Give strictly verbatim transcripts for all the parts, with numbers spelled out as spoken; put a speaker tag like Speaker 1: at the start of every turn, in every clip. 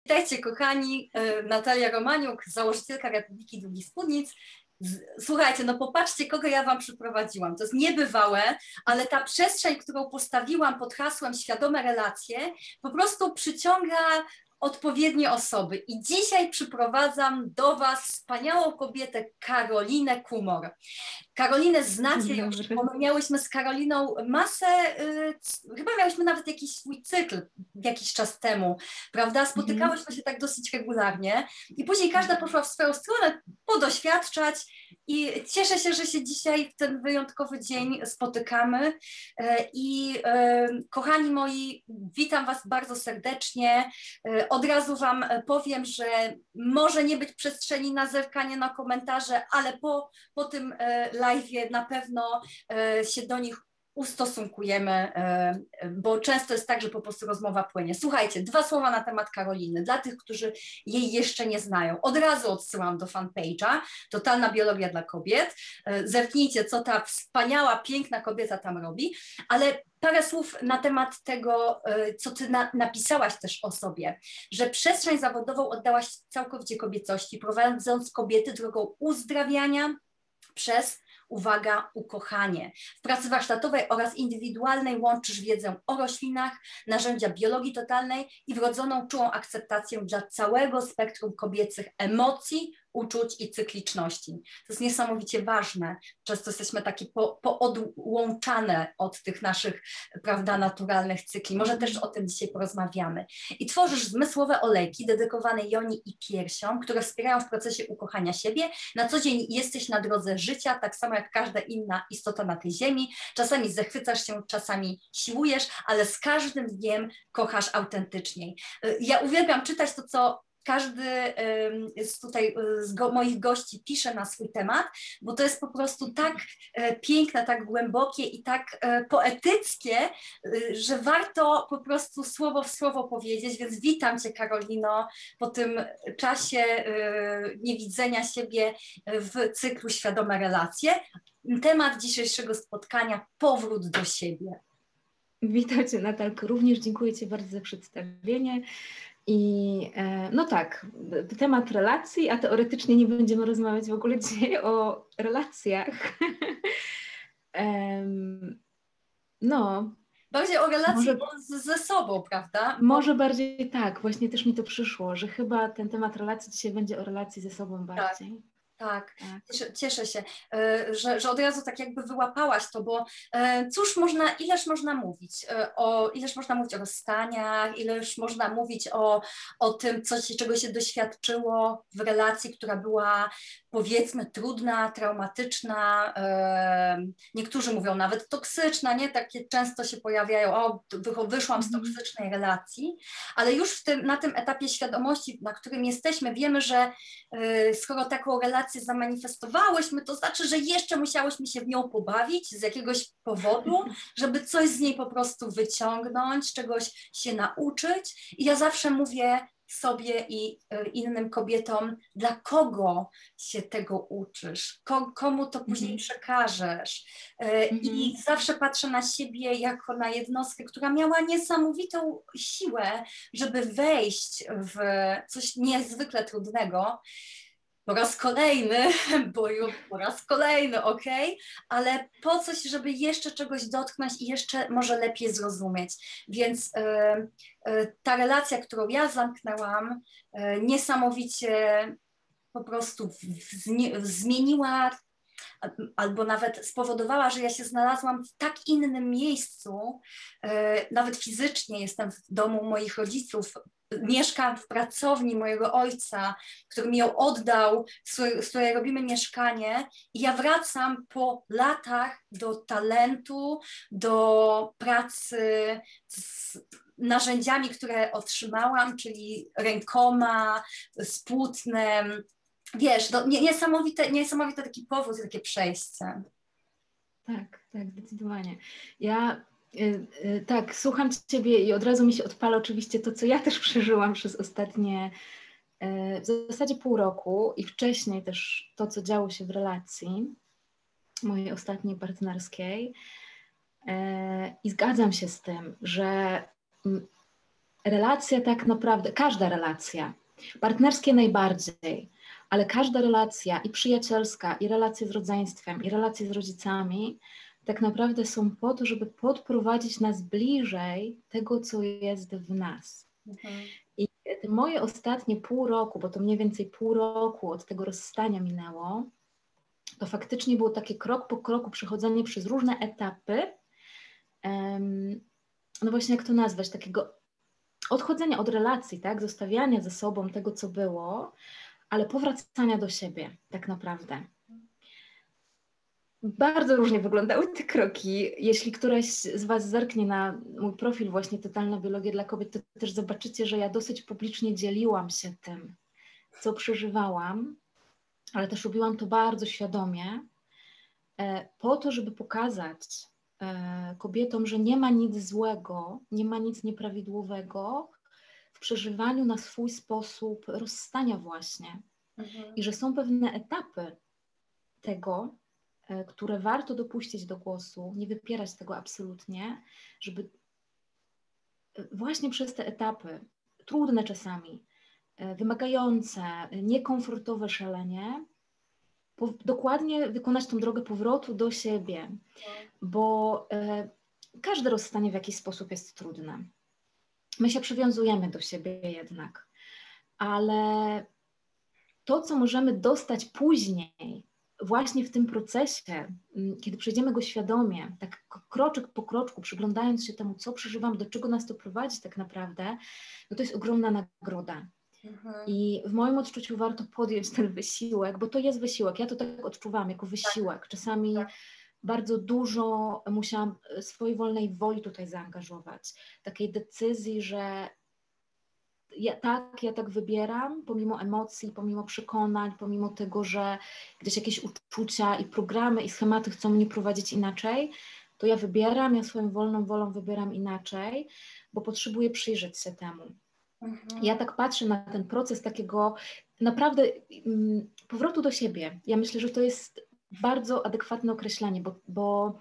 Speaker 1: Witajcie kochani, Natalia Romaniuk, założycielka Republiki Długich Spódnic. Słuchajcie, no popatrzcie, kogo ja wam przyprowadziłam. To jest niebywałe, ale ta przestrzeń, którą postawiłam pod hasłem Świadome Relacje, po prostu przyciąga odpowiednie osoby. I dzisiaj przyprowadzam do was wspaniałą kobietę, Karolinę Kumor. Karolinę znacie już, bo my miałyśmy z Karoliną masę, yy, chyba miałyśmy nawet jakiś swój cykl jakiś czas temu, prawda? Spotykałyśmy się tak dosyć regularnie i później każda poszła w swoją stronę podoświadczać i cieszę się, że się dzisiaj w ten wyjątkowy dzień spotykamy yy, i yy, kochani moi, witam was bardzo serdecznie. Yy, od razu wam powiem, że może nie być przestrzeni na zerkanie na komentarze, ale po, po tym yy, live'ie na pewno e, się do nich ustosunkujemy, e, bo często jest tak, że po prostu rozmowa płynie. Słuchajcie, dwa słowa na temat Karoliny, dla tych, którzy jej jeszcze nie znają. Od razu odsyłam do fanpage'a, Totalna Biologia dla Kobiet. E, zerknijcie, co ta wspaniała, piękna kobieta tam robi, ale parę słów na temat tego, co ty na, napisałaś też o sobie, że przestrzeń zawodową oddałaś całkowicie kobiecości, prowadząc kobiety drogą uzdrawiania przez, uwaga, ukochanie. W pracy warsztatowej oraz indywidualnej łączysz wiedzę o roślinach, narzędzia biologii totalnej i wrodzoną czułą akceptację dla całego spektrum kobiecych emocji, uczuć i cykliczności. To jest niesamowicie ważne. Często jesteśmy takie po, poodłączane od tych naszych, prawda, naturalnych cykli. Może też o tym dzisiaj porozmawiamy. I tworzysz zmysłowe olejki dedykowane joni i piersiom, które wspierają w procesie ukochania siebie. Na co dzień jesteś na drodze życia, tak samo jak każda inna istota na tej ziemi. Czasami zachwycasz się, czasami siłujesz, ale z każdym dniem kochasz autentyczniej. Ja uwielbiam czytać to, co każdy z tutaj z go, moich gości pisze na swój temat, bo to jest po prostu tak piękne, tak głębokie i tak poetyckie, że warto po prostu słowo w słowo powiedzieć, więc witam cię, Karolino, po tym czasie niewidzenia siebie w cyklu Świadome Relacje. Temat dzisiejszego spotkania: powrót do siebie.
Speaker 2: Witam cię, Natalko, również dziękuję ci bardzo za przedstawienie. I no tak, temat relacji, a teoretycznie nie będziemy rozmawiać w ogóle dzisiaj o relacjach. No.
Speaker 1: Bardziej o relacji może, ze sobą, prawda? Bo...
Speaker 2: Może bardziej tak, właśnie też mi to przyszło, że chyba ten temat relacji dzisiaj będzie o relacji ze sobą bardziej.
Speaker 1: Tak. Tak, cieszę, cieszę się, że, że od razu tak jakby wyłapałaś to, bo cóż można, ileż można mówić o, ileż można mówić o rozstaniach, ileż można mówić o, o tym, co się, czego się doświadczyło w relacji, która była, powiedzmy, trudna, traumatyczna, niektórzy mówią nawet toksyczna, nie? Takie często się pojawiają, o, wyszłam z toksycznej relacji, ale już w tym, na tym etapie świadomości, na którym jesteśmy, wiemy, że skoro taką relację zamanifestowałyśmy, to znaczy, że jeszcze musiałyśmy się w nią pobawić z jakiegoś powodu, żeby coś z niej po prostu wyciągnąć, czegoś się nauczyć. I ja zawsze mówię sobie i innym kobietom, dla kogo się tego uczysz, komu to później mm-hmm. przekażesz. Mm-hmm. I zawsze patrzę na siebie jako na jednostkę, która miała niesamowitą siłę, żeby wejść w coś niezwykle trudnego. Po raz kolejny, bo już po raz kolejny, okej, okay? Ale po coś, żeby jeszcze czegoś dotknąć i jeszcze może lepiej zrozumieć. Więc y, y, ta relacja, którą ja zamknęłam, y, niesamowicie po prostu w, w, zmieniła albo nawet spowodowała, że ja się znalazłam w tak innym miejscu, y, nawet fizycznie jestem w domu moich rodziców, mieszkam w pracowni mojego ojca, który mi ją oddał, z której robimy mieszkanie, i ja wracam po latach do talentu, do pracy z narzędziami, które otrzymałam, czyli rękoma, z płótnem. Wiesz, no, niesamowite, niesamowite taki powód, takie przejście.
Speaker 2: Tak, tak, zdecydowanie. Ja tak, słucham ciebie i od razu mi się odpala oczywiście to, co ja też przeżyłam przez ostatnie w zasadzie pół roku i wcześniej też to, co działo się w relacji mojej ostatniej partnerskiej. I zgadzam się z tym, że relacja tak naprawdę, każda relacja, partnerskie najbardziej, ale każda relacja i przyjacielska, i relacje z rodzeństwem, i relacje z rodzicami tak naprawdę są po to, żeby podprowadzić nas bliżej tego, co jest w nas. Mhm. I te moje ostatnie pół roku, bo to mniej więcej pół roku od tego rozstania minęło, to faktycznie było takie krok po kroku przechodzenie przez różne etapy, um, no właśnie jak to nazwać, takiego odchodzenia od relacji, tak, zostawiania ze sobą tego, co było, ale powracania do siebie tak naprawdę. Bardzo różnie wyglądały te kroki. Jeśli któraś z Was zerknie na mój profil właśnie Totalna Biologia dla Kobiet, to też zobaczycie, że ja dosyć publicznie dzieliłam się tym, co przeżywałam, ale też robiłam to bardzo świadomie, po to, żeby pokazać kobietom, że nie ma nic złego, nie ma nic nieprawidłowego w przeżywaniu na swój sposób rozstania właśnie. Mhm. I że są pewne etapy tego, które warto dopuścić do głosu, nie wypierać tego absolutnie, żeby właśnie przez te etapy, trudne czasami, wymagające, niekomfortowe szalenie, po, dokładnie wykonać tą drogę powrotu do siebie, bo e, każde rozstanie w jakiś sposób jest trudne. My się przywiązujemy do siebie jednak, ale to, co możemy dostać później, właśnie w tym procesie, kiedy przejdziemy go świadomie, tak kroczek po kroczku, przyglądając się temu, co przeżywam, do czego nas to prowadzi tak naprawdę, no to jest ogromna nagroda. Mhm. I w moim odczuciu warto podjąć ten wysiłek, bo to jest wysiłek, ja to tak odczuwam jako wysiłek. Czasami tak. Bardzo dużo musiałam swojej wolnej woli tutaj zaangażować, takiej decyzji, że ja tak, ja tak wybieram, pomimo emocji, pomimo przekonań, pomimo tego, że gdzieś jakieś uczucia i programy i schematy chcą mnie prowadzić inaczej, to ja wybieram, ja swoją wolną wolą wybieram inaczej, bo potrzebuję przyjrzeć się temu. Mhm. Ja tak patrzę na ten proces takiego naprawdę um, powrotu do siebie. Ja myślę, że to jest bardzo adekwatne określenie, bo, bo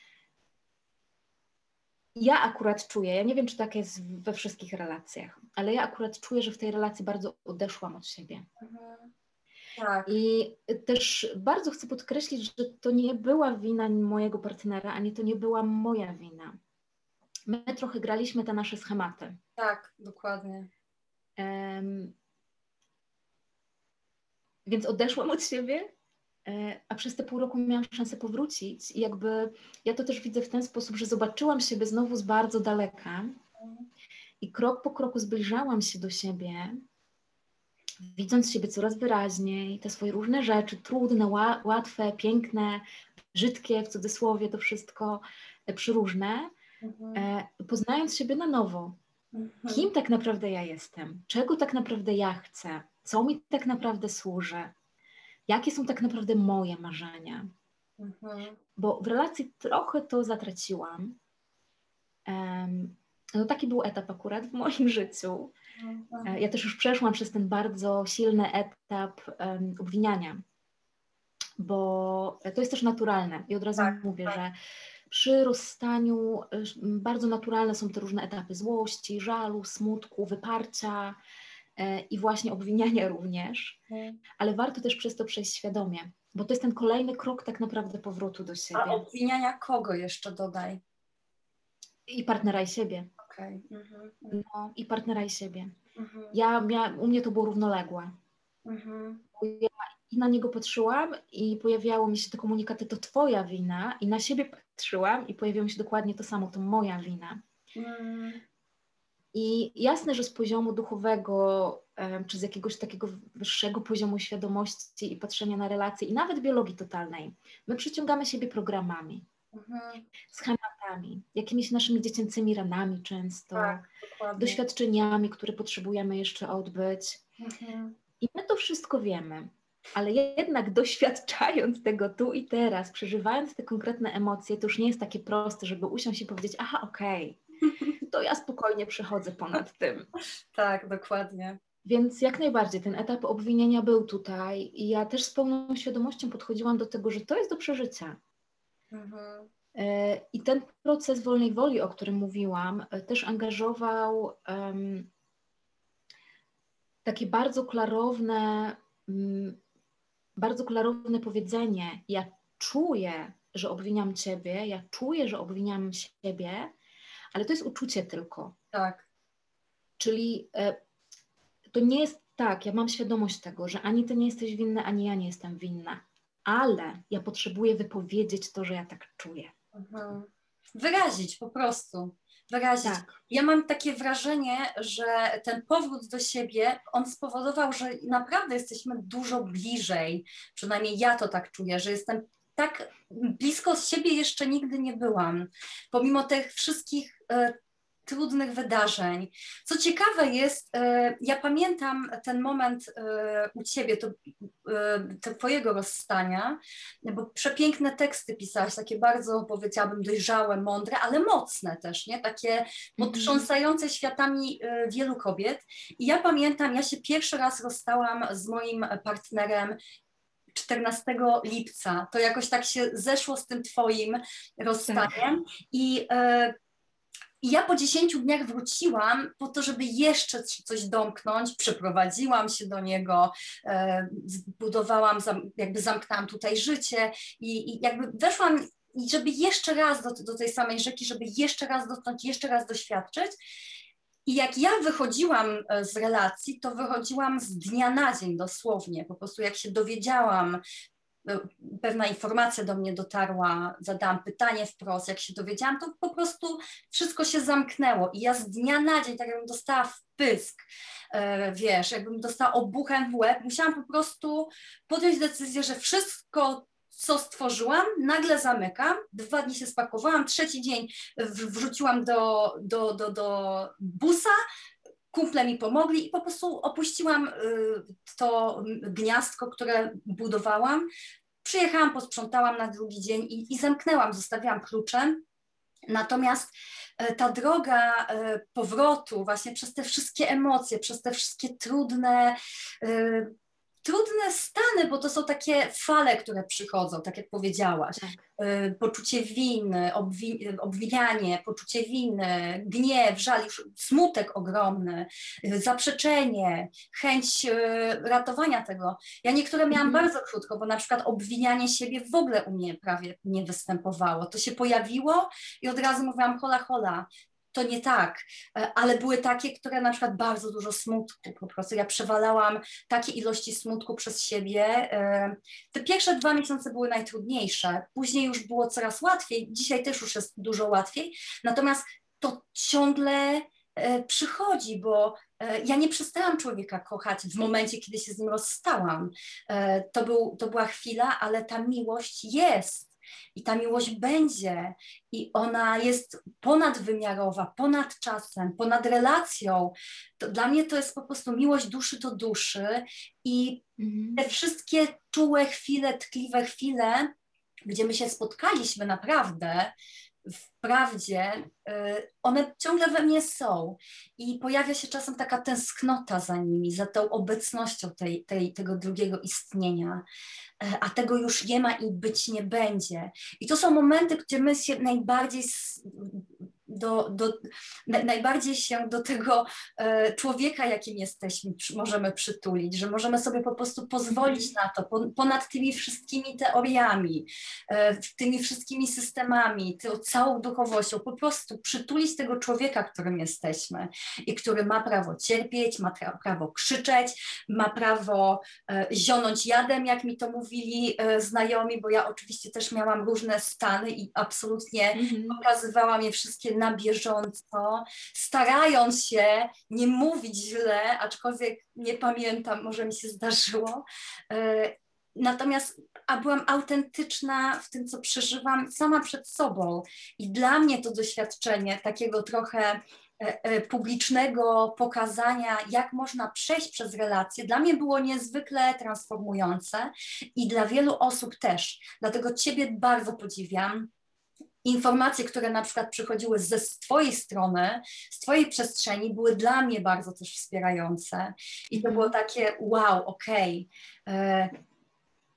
Speaker 2: ja akurat czuję, ja nie wiem, czy tak jest we wszystkich relacjach, ale ja akurat czuję, że w tej relacji bardzo odeszłam od siebie. Mhm. Tak. I też bardzo chcę podkreślić, że to nie była wina mojego partnera, ani to nie była moja wina. My trochę graliśmy te nasze schematy.
Speaker 1: Tak, dokładnie. Um,
Speaker 2: więc odeszłam od siebie, a przez te pół roku miałam szansę powrócić i jakby ja to też widzę w ten sposób, że zobaczyłam siebie znowu z bardzo daleka i krok po kroku zbliżałam się do siebie, widząc siebie coraz wyraźniej, te swoje różne rzeczy, trudne, łatwe, piękne, brzydkie, w cudzysłowie to wszystko, przyróżne, mhm. poznając siebie na nowo. Mhm. Kim tak naprawdę ja jestem? Czego tak naprawdę ja chcę? Co mi tak naprawdę służy? Jakie są tak naprawdę moje marzenia? Mhm. Bo w relacji trochę to zatraciłam. Um, no taki był etap akurat w moim życiu. Mhm. Ja też już przeszłam przez ten bardzo silny etap um, obwiniania, bo to jest też naturalne. I od razu tak, mówię, tak. że przy rozstaniu bardzo naturalne są te różne etapy złości, żalu, smutku, wyparcia, i właśnie obwiniania również, hmm. ale warto też przez to przejść świadomie, bo to jest ten kolejny krok tak naprawdę powrotu do siebie.
Speaker 1: A obwiniania kogo jeszcze dodaj?
Speaker 2: I partnera i siebie.
Speaker 1: Okay. Mm-hmm.
Speaker 2: No, i partnera i siebie. Mm-hmm. Ja, ja, u mnie to było równoległe. Mm-hmm. Ja i na niego patrzyłam i pojawiało mi się te komunikaty, to twoja wina, i na siebie patrzyłam i pojawiło mi się dokładnie to samo, to moja wina. Mm. I jasne, że z poziomu duchowego, czy z jakiegoś takiego wyższego poziomu świadomości i patrzenia na relacje i nawet biologii totalnej, my przyciągamy siebie programami, mhm. schematami, jakimiś naszymi dziecięcymi ranami często, tak, doświadczeniami, które potrzebujemy jeszcze odbyć. Mhm. I my to wszystko wiemy, ale jednak doświadczając tego tu i teraz, przeżywając te konkretne emocje, to już nie jest takie proste, żeby usiąść i powiedzieć, aha, okej, okay, to ja spokojnie przechodzę ponad tym.
Speaker 1: Tak, dokładnie.
Speaker 2: Więc jak najbardziej ten etap obwinienia był tutaj i ja też z pełną świadomością podchodziłam do tego, że to jest do przeżycia. Mhm. I ten proces wolnej woli, o którym mówiłam, też angażował um, takie bardzo klarowne, um, bardzo klarowne powiedzenie: ja czuję, że obwiniam ciebie, ja czuję, że obwiniam siebie, ale to jest uczucie tylko.
Speaker 1: Tak.
Speaker 2: Czyli e, to nie jest tak, ja mam świadomość tego, że ani ty nie jesteś winna, ani ja nie jestem winna, ale ja potrzebuję wypowiedzieć to, że ja tak czuję.
Speaker 1: Mhm. Wyrazić po prostu. Wyrazić.
Speaker 2: Tak.
Speaker 1: Ja mam takie wrażenie, że ten powrót do siebie, on spowodował, że naprawdę jesteśmy dużo bliżej, przynajmniej ja to tak czuję, że jestem tak blisko z siebie jeszcze nigdy nie byłam, pomimo tych wszystkich e, trudnych wydarzeń. Co ciekawe jest, e, ja pamiętam ten moment e, u ciebie, to, e, to twojego rozstania, bo przepiękne teksty pisałaś, takie bardzo, powiedziałabym, dojrzałe, mądre, ale mocne też, nie? Takie potrząsające światami e, wielu kobiet. I ja pamiętam, ja się pierwszy raz rozstałam z moim partnerem czternastego lipca. To jakoś tak się zeszło z tym twoim rozstaniem. Tak. I e, I ja po dziesięciu dniach wróciłam po to, żeby jeszcze coś domknąć, przeprowadziłam się do niego, e, zbudowałam, jakby zamknęłam tutaj życie i, i jakby weszłam, i żeby jeszcze raz do, do tej samej rzeki, żeby jeszcze raz dotknąć, jeszcze raz doświadczyć. I jak ja wychodziłam z relacji, to wychodziłam z dnia na dzień dosłownie, po prostu jak się dowiedziałam, pewna informacja do mnie dotarła, zadałam pytanie wprost, jak się dowiedziałam, to po prostu wszystko się zamknęło i ja z dnia na dzień, tak jakbym dostała wpysk, e, wiesz, jakbym dostała obuchem w łeb, musiałam po prostu podjąć decyzję, że wszystko, co stworzyłam, nagle zamykam, dwa dni się spakowałam, trzeci dzień wrzuciłam do, do, do, do busa, kumple mi pomogli i po prostu opuściłam y, to gniazdko, które budowałam. Przyjechałam, posprzątałam na drugi dzień i, i zamknęłam, zostawiłam kluczem. Natomiast y, ta droga y, powrotu właśnie przez te wszystkie emocje, przez te wszystkie trudne, y, trudne stany, bo to są takie fale, które przychodzą, tak jak powiedziałaś. Tak. Poczucie winy, obwi obwinianie, poczucie winy, gniew, żal, już smutek ogromny, zaprzeczenie, chęć ratowania tego. Ja niektóre miałam mm. bardzo krótko, bo na przykład obwinianie siebie w ogóle u mnie prawie nie występowało. To się pojawiło i od razu mówiłam hola hola. To nie tak, ale były takie, które na przykład bardzo dużo smutku, po prostu ja przewalałam takie ilości smutku przez siebie. Te pierwsze dwa miesiące były najtrudniejsze, później już było coraz łatwiej, dzisiaj też już jest dużo łatwiej, natomiast to ciągle przychodzi, bo ja nie przestałam człowieka kochać w momencie, kiedy się z nim rozstałam. To, był, to była chwila, ale ta miłość jest. I ta miłość będzie i ona jest ponadwymiarowa, ponad czasem, ponad relacją. To dla mnie to jest po prostu miłość duszy do duszy i mhm. te wszystkie czułe chwile, tkliwe chwile, gdzie my się spotkaliśmy naprawdę, w prawdzie, one ciągle we mnie są i pojawia się czasem taka tęsknota za nimi, za tą obecnością tej, tej, tego drugiego istnienia, a tego już nie ma i być nie będzie. I to są momenty, gdzie my się najbardziej do, do, najbardziej się do tego człowieka, jakim jesteśmy, możemy przytulić, że możemy sobie po prostu pozwolić na to, ponad tymi wszystkimi teoriami, tymi wszystkimi systemami, tą całą duchowością, po prostu przytulić tego człowieka, którym jesteśmy i który ma prawo cierpieć, ma prawo krzyczeć, ma prawo zionąć jadem, jak mi to mówili znajomi, bo ja oczywiście też miałam różne stany i absolutnie mm-hmm. pokazywałam je wszystkie na bieżąco, starając się nie mówić źle, aczkolwiek nie pamiętam, może mi się zdarzyło. Natomiast a byłam autentyczna w tym, co przeżywam sama przed sobą. I dla mnie to doświadczenie takiego trochę publicznego pokazania, jak można przejść przez relacje, dla mnie było niezwykle transformujące i dla wielu osób też. Dlatego Ciebie bardzo podziwiam. Informacje, które na przykład przychodziły ze z Twojej strony, z Twojej przestrzeni, były dla mnie bardzo też wspierające. I to było takie wow, okej. Okay.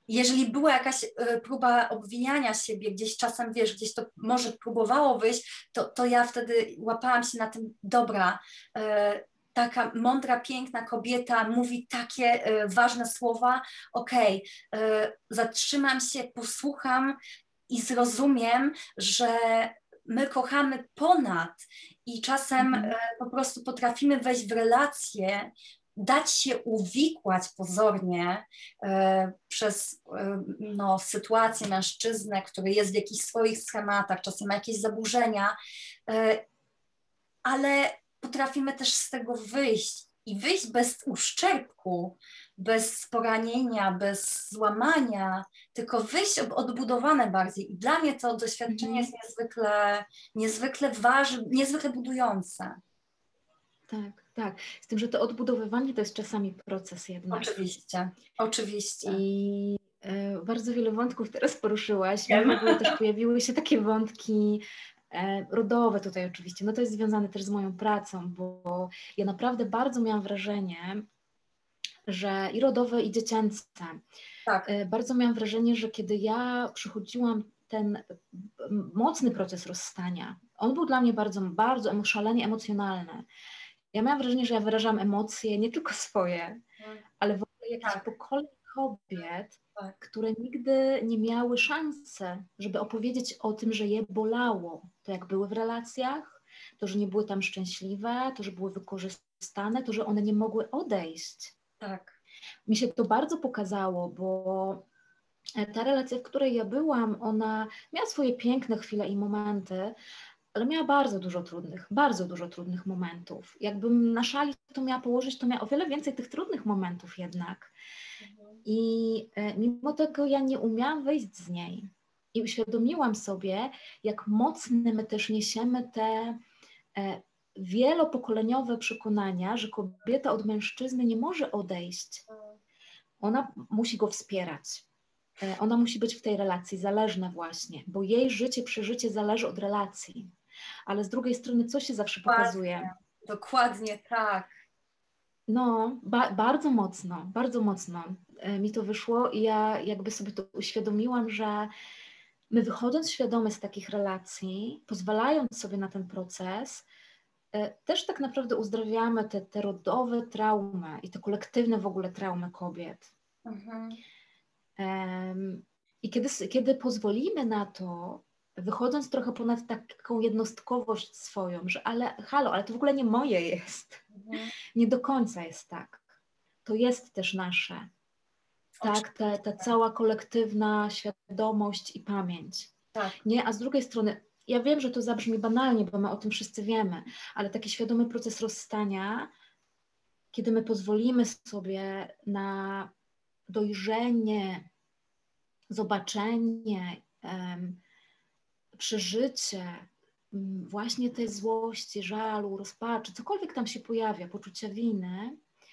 Speaker 1: jeżeli była jakaś próba obwiniania siebie, gdzieś czasem, wiesz, gdzieś to może próbowało wyjść, to, to ja wtedy łapałam się na tym, dobra, taka mądra, piękna kobieta mówi takie ważne słowa, okej, zatrzymam się, posłucham i zrozumiem, że my kochamy ponad i czasem mm. po prostu potrafimy wejść w relacje, dać się uwikłać pozornie e, przez e, no, sytuację mężczyznę, który jest w jakichś swoich schematach, czasem ma jakieś zaburzenia, e, ale potrafimy też z tego wyjść i wyjść bez uszczerbku, bez poranienia, bez złamania, tylko wyjść odbudowane bardziej. I dla mnie to doświadczenie mm. jest niezwykle, niezwykle ważne, niezwykle budujące.
Speaker 2: Tak, tak. Z tym, że to odbudowywanie to jest czasami proces jednak.
Speaker 1: Oczywiście, oczywiście.
Speaker 2: I y, bardzo wiele wątków teraz poruszyłaś. Ja w ogóle też pojawiły się takie wątki e, rodowe tutaj oczywiście. No to jest związane też z moją pracą, bo ja naprawdę bardzo miałam wrażenie, że i rodowe, i dziecięce.
Speaker 1: Tak.
Speaker 2: E, bardzo miałam wrażenie, że kiedy ja przechodziłam ten mocny proces rozstania, on był dla mnie bardzo, bardzo szalenie emocjonalny. Ja miałam wrażenie, że ja wyrażam emocje nie tylko swoje, ale w ogóle jakieś tak. pokoleń kobiet, tak. które nigdy nie miały szansy, żeby opowiedzieć o tym, że je bolało. To jak były w relacjach, to, że nie były tam szczęśliwe, to, że były wykorzystane, to, że one nie mogły odejść.
Speaker 1: Tak.
Speaker 2: Mi się to bardzo pokazało, bo ta relacja, w której ja byłam, ona miała swoje piękne chwile i momenty, ale miała bardzo dużo trudnych, bardzo dużo trudnych momentów. Jakbym na szali to miała położyć, to miała o wiele więcej tych trudnych momentów jednak. Mhm. I e, mimo tego ja nie umiałam wyjść z niej. I uświadomiłam sobie, jak mocne my też niesiemy te e, wielopokoleniowe przekonania, że kobieta od mężczyzny nie może odejść. Ona musi go wspierać. E, ona musi być w tej relacji zależna właśnie, bo jej życie, przeżycie zależy od relacji. Ale z drugiej strony, co się zawsze pokazuje?
Speaker 1: Dokładnie tak.
Speaker 2: No, ba bardzo mocno, bardzo mocno e, mi to wyszło i ja jakby sobie to uświadomiłam, że my wychodząc świadome z takich relacji, pozwalając sobie na ten proces, e, też tak naprawdę uzdrawiamy te, te rodowe traumy i te kolektywne w ogóle traumy kobiet. Mhm. Um, I kiedy, kiedy pozwolimy na to, wychodząc trochę ponad taką jednostkowość swoją, że ale halo, ale to w ogóle nie moje jest. Mhm. Nie do końca jest tak. To jest też nasze. Tak, ta, ta cała kolektywna świadomość i pamięć.
Speaker 1: Tak.
Speaker 2: Nie, a z drugiej strony, ja wiem, że to zabrzmi banalnie, bo my o tym wszyscy wiemy, ale taki świadomy proces rozstania, kiedy my pozwolimy sobie na dojrzenie, zobaczenie, um, przeżycie właśnie tej złości, żalu, rozpaczy, cokolwiek tam się pojawia, poczucia winy,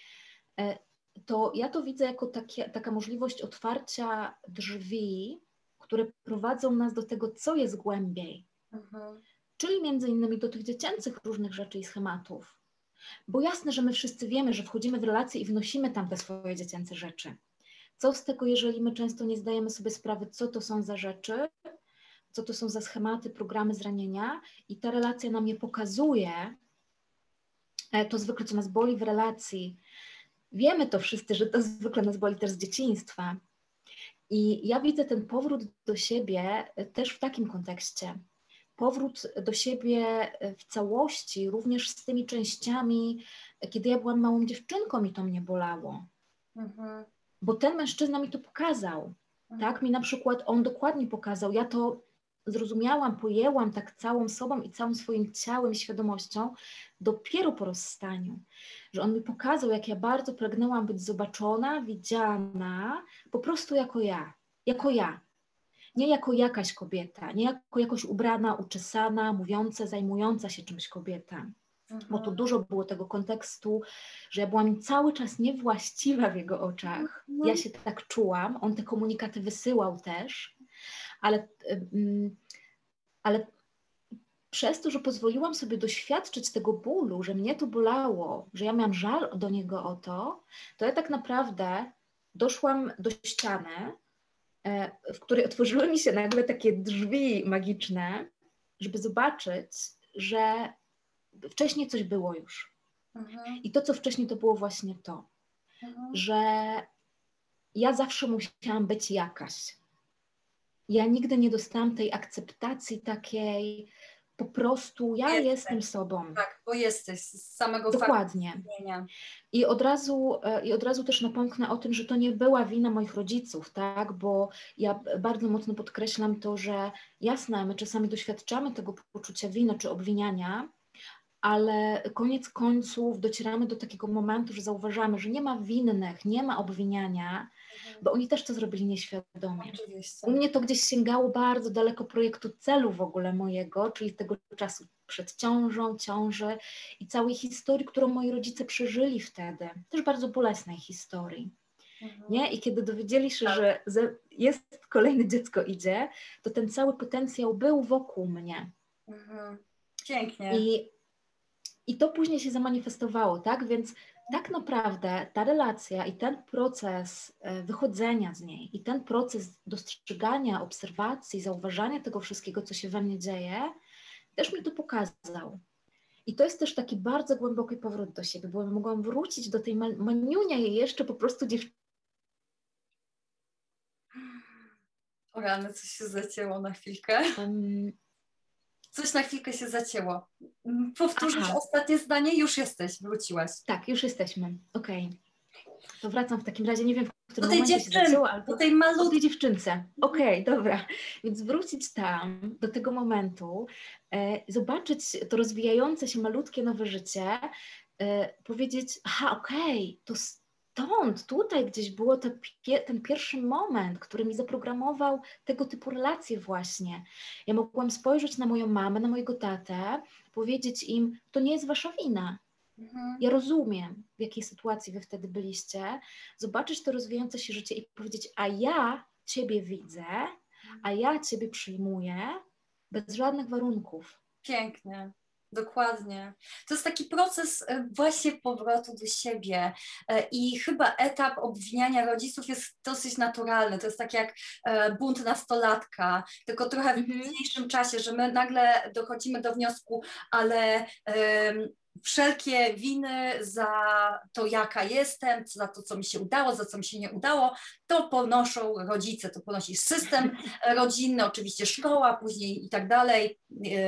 Speaker 2: to ja to widzę jako takie, taka możliwość otwarcia drzwi, które prowadzą nas do tego, co jest głębiej. Mhm. Czyli między innymi do tych dziecięcych różnych rzeczy i schematów. Bo jasne, że my wszyscy wiemy, że wchodzimy w relacje i wnosimy tam te swoje dziecięce rzeczy. Co z tego, jeżeli my często nie zdajemy sobie sprawy, co to są za rzeczy, co to są za schematy, programy zranienia i ta relacja nam je pokazuje, to zwykle, co nas boli w relacji. Wiemy to wszyscy, że to zwykle nas boli też z dzieciństwa. I ja widzę ten powrót do siebie też w takim kontekście. Powrót do siebie w całości, również z tymi częściami, kiedy ja byłam małą dziewczynką i to mnie bolało. Mhm. Bo ten mężczyzna mi to pokazał. Mhm. Tak? Mi na przykład on dokładnie pokazał. Ja to zrozumiałam, pojęłam tak całą sobą i całym swoim ciałem i świadomością dopiero po rozstaniu. Że on mi pokazał, jak ja bardzo pragnęłam być zobaczona, widziana, po prostu jako ja. Jako ja. Nie jako jakaś kobieta, nie jako jakoś ubrana, uczesana, mówiąca, zajmująca się czymś kobieta. Mhm. Bo tu dużo było tego kontekstu, że ja byłam cały czas niewłaściwa w jego oczach. Mhm. Ja się tak czułam, on te komunikaty wysyłał też, ale, ale przez to, że pozwoliłam sobie doświadczyć tego bólu, że mnie to bolało, że ja miałam żal do niego o to, to ja tak naprawdę doszłam do ściany w której otworzyły mi się nagle takie drzwi magiczne, żeby zobaczyć, że wcześniej coś było już. Mhm. I to, co wcześniej, to było właśnie to, mhm. że ja zawsze musiałam być jakaś. Ja nigdy nie dostałam tej akceptacji takiej, po prostu ja jesteś. jestem sobą.
Speaker 1: Tak, bo jesteś z samego
Speaker 2: Dokładnie.
Speaker 1: faktu.
Speaker 2: I od razu, I od razu też napomknę o tym, że to nie była wina moich rodziców, tak? Bo ja bardzo mocno podkreślam to, że jasne, my czasami doświadczamy tego poczucia winy czy obwiniania, ale koniec końców docieramy do takiego momentu, że zauważamy, że nie ma winnych, nie ma obwiniania, mhm. bo oni też to zrobili nieświadomie. Oczywiście. U mnie to gdzieś sięgało bardzo daleko projektu celu w ogóle mojego, czyli tego czasu przed ciążą, ciąży i całej historii, którą moi rodzice przeżyli wtedy. Też bardzo bolesnej historii. Mhm. Nie? I kiedy dowiedzieli się, tak. że jest kolejne dziecko idzie, to ten cały potencjał był wokół mnie.
Speaker 1: Mhm. Pięknie.
Speaker 2: I I to później się zamanifestowało, tak? Więc tak naprawdę ta relacja i ten proces wychodzenia z niej i ten proces dostrzegania, obserwacji, zauważania tego wszystkiego, co się we mnie dzieje, też mi to pokazał. I to jest też taki bardzo głęboki powrót do siebie, bo mogłam wrócić do tej maniunia i jeszcze po prostu dziewczyny.
Speaker 1: O rany, coś się zacięło na chwilkę. Um, Coś na chwilkę się zacięło. Powtórzysz Aha. ostatnie zdanie? Już jesteś, wróciłaś.
Speaker 2: Tak, już jesteśmy. Okej. Okay. To wracam w takim razie, nie wiem, w którym
Speaker 1: do tej
Speaker 2: momencie
Speaker 1: dziewczyn,
Speaker 2: się zacięło, ale
Speaker 1: do tej malutkiej.
Speaker 2: O tej dziewczynce. Okej, okay, dobra. Więc wrócić tam, do tego momentu, e, zobaczyć to rozwijające się malutkie nowe życie, e, powiedzieć, aha, okej, okay, to stąd, tutaj gdzieś było to, ten pierwszy moment, który mi zaprogramował tego typu relacje właśnie. Ja mogłam spojrzeć na moją mamę, na mojego tatę, powiedzieć im, to nie jest wasza wina. Mhm. Ja rozumiem, w jakiej sytuacji wy wtedy byliście, zobaczyć to rozwijające się życie i powiedzieć, a ja ciebie widzę, a ja ciebie przyjmuję bez żadnych warunków.
Speaker 1: Pięknie. Dokładnie. To jest taki proces właśnie powrotu do siebie i chyba etap obwiniania rodziców jest dosyć naturalny. To jest tak jak bunt nastolatka, tylko trochę w mm-hmm. późniejszym czasie, że my nagle dochodzimy do wniosku, ale um, wszelkie winy za to, jaka jestem, za to, co mi się udało, za co mi się nie udało, to ponoszą rodzice, to ponosi system rodzinny, oczywiście szkoła, później i tak dalej.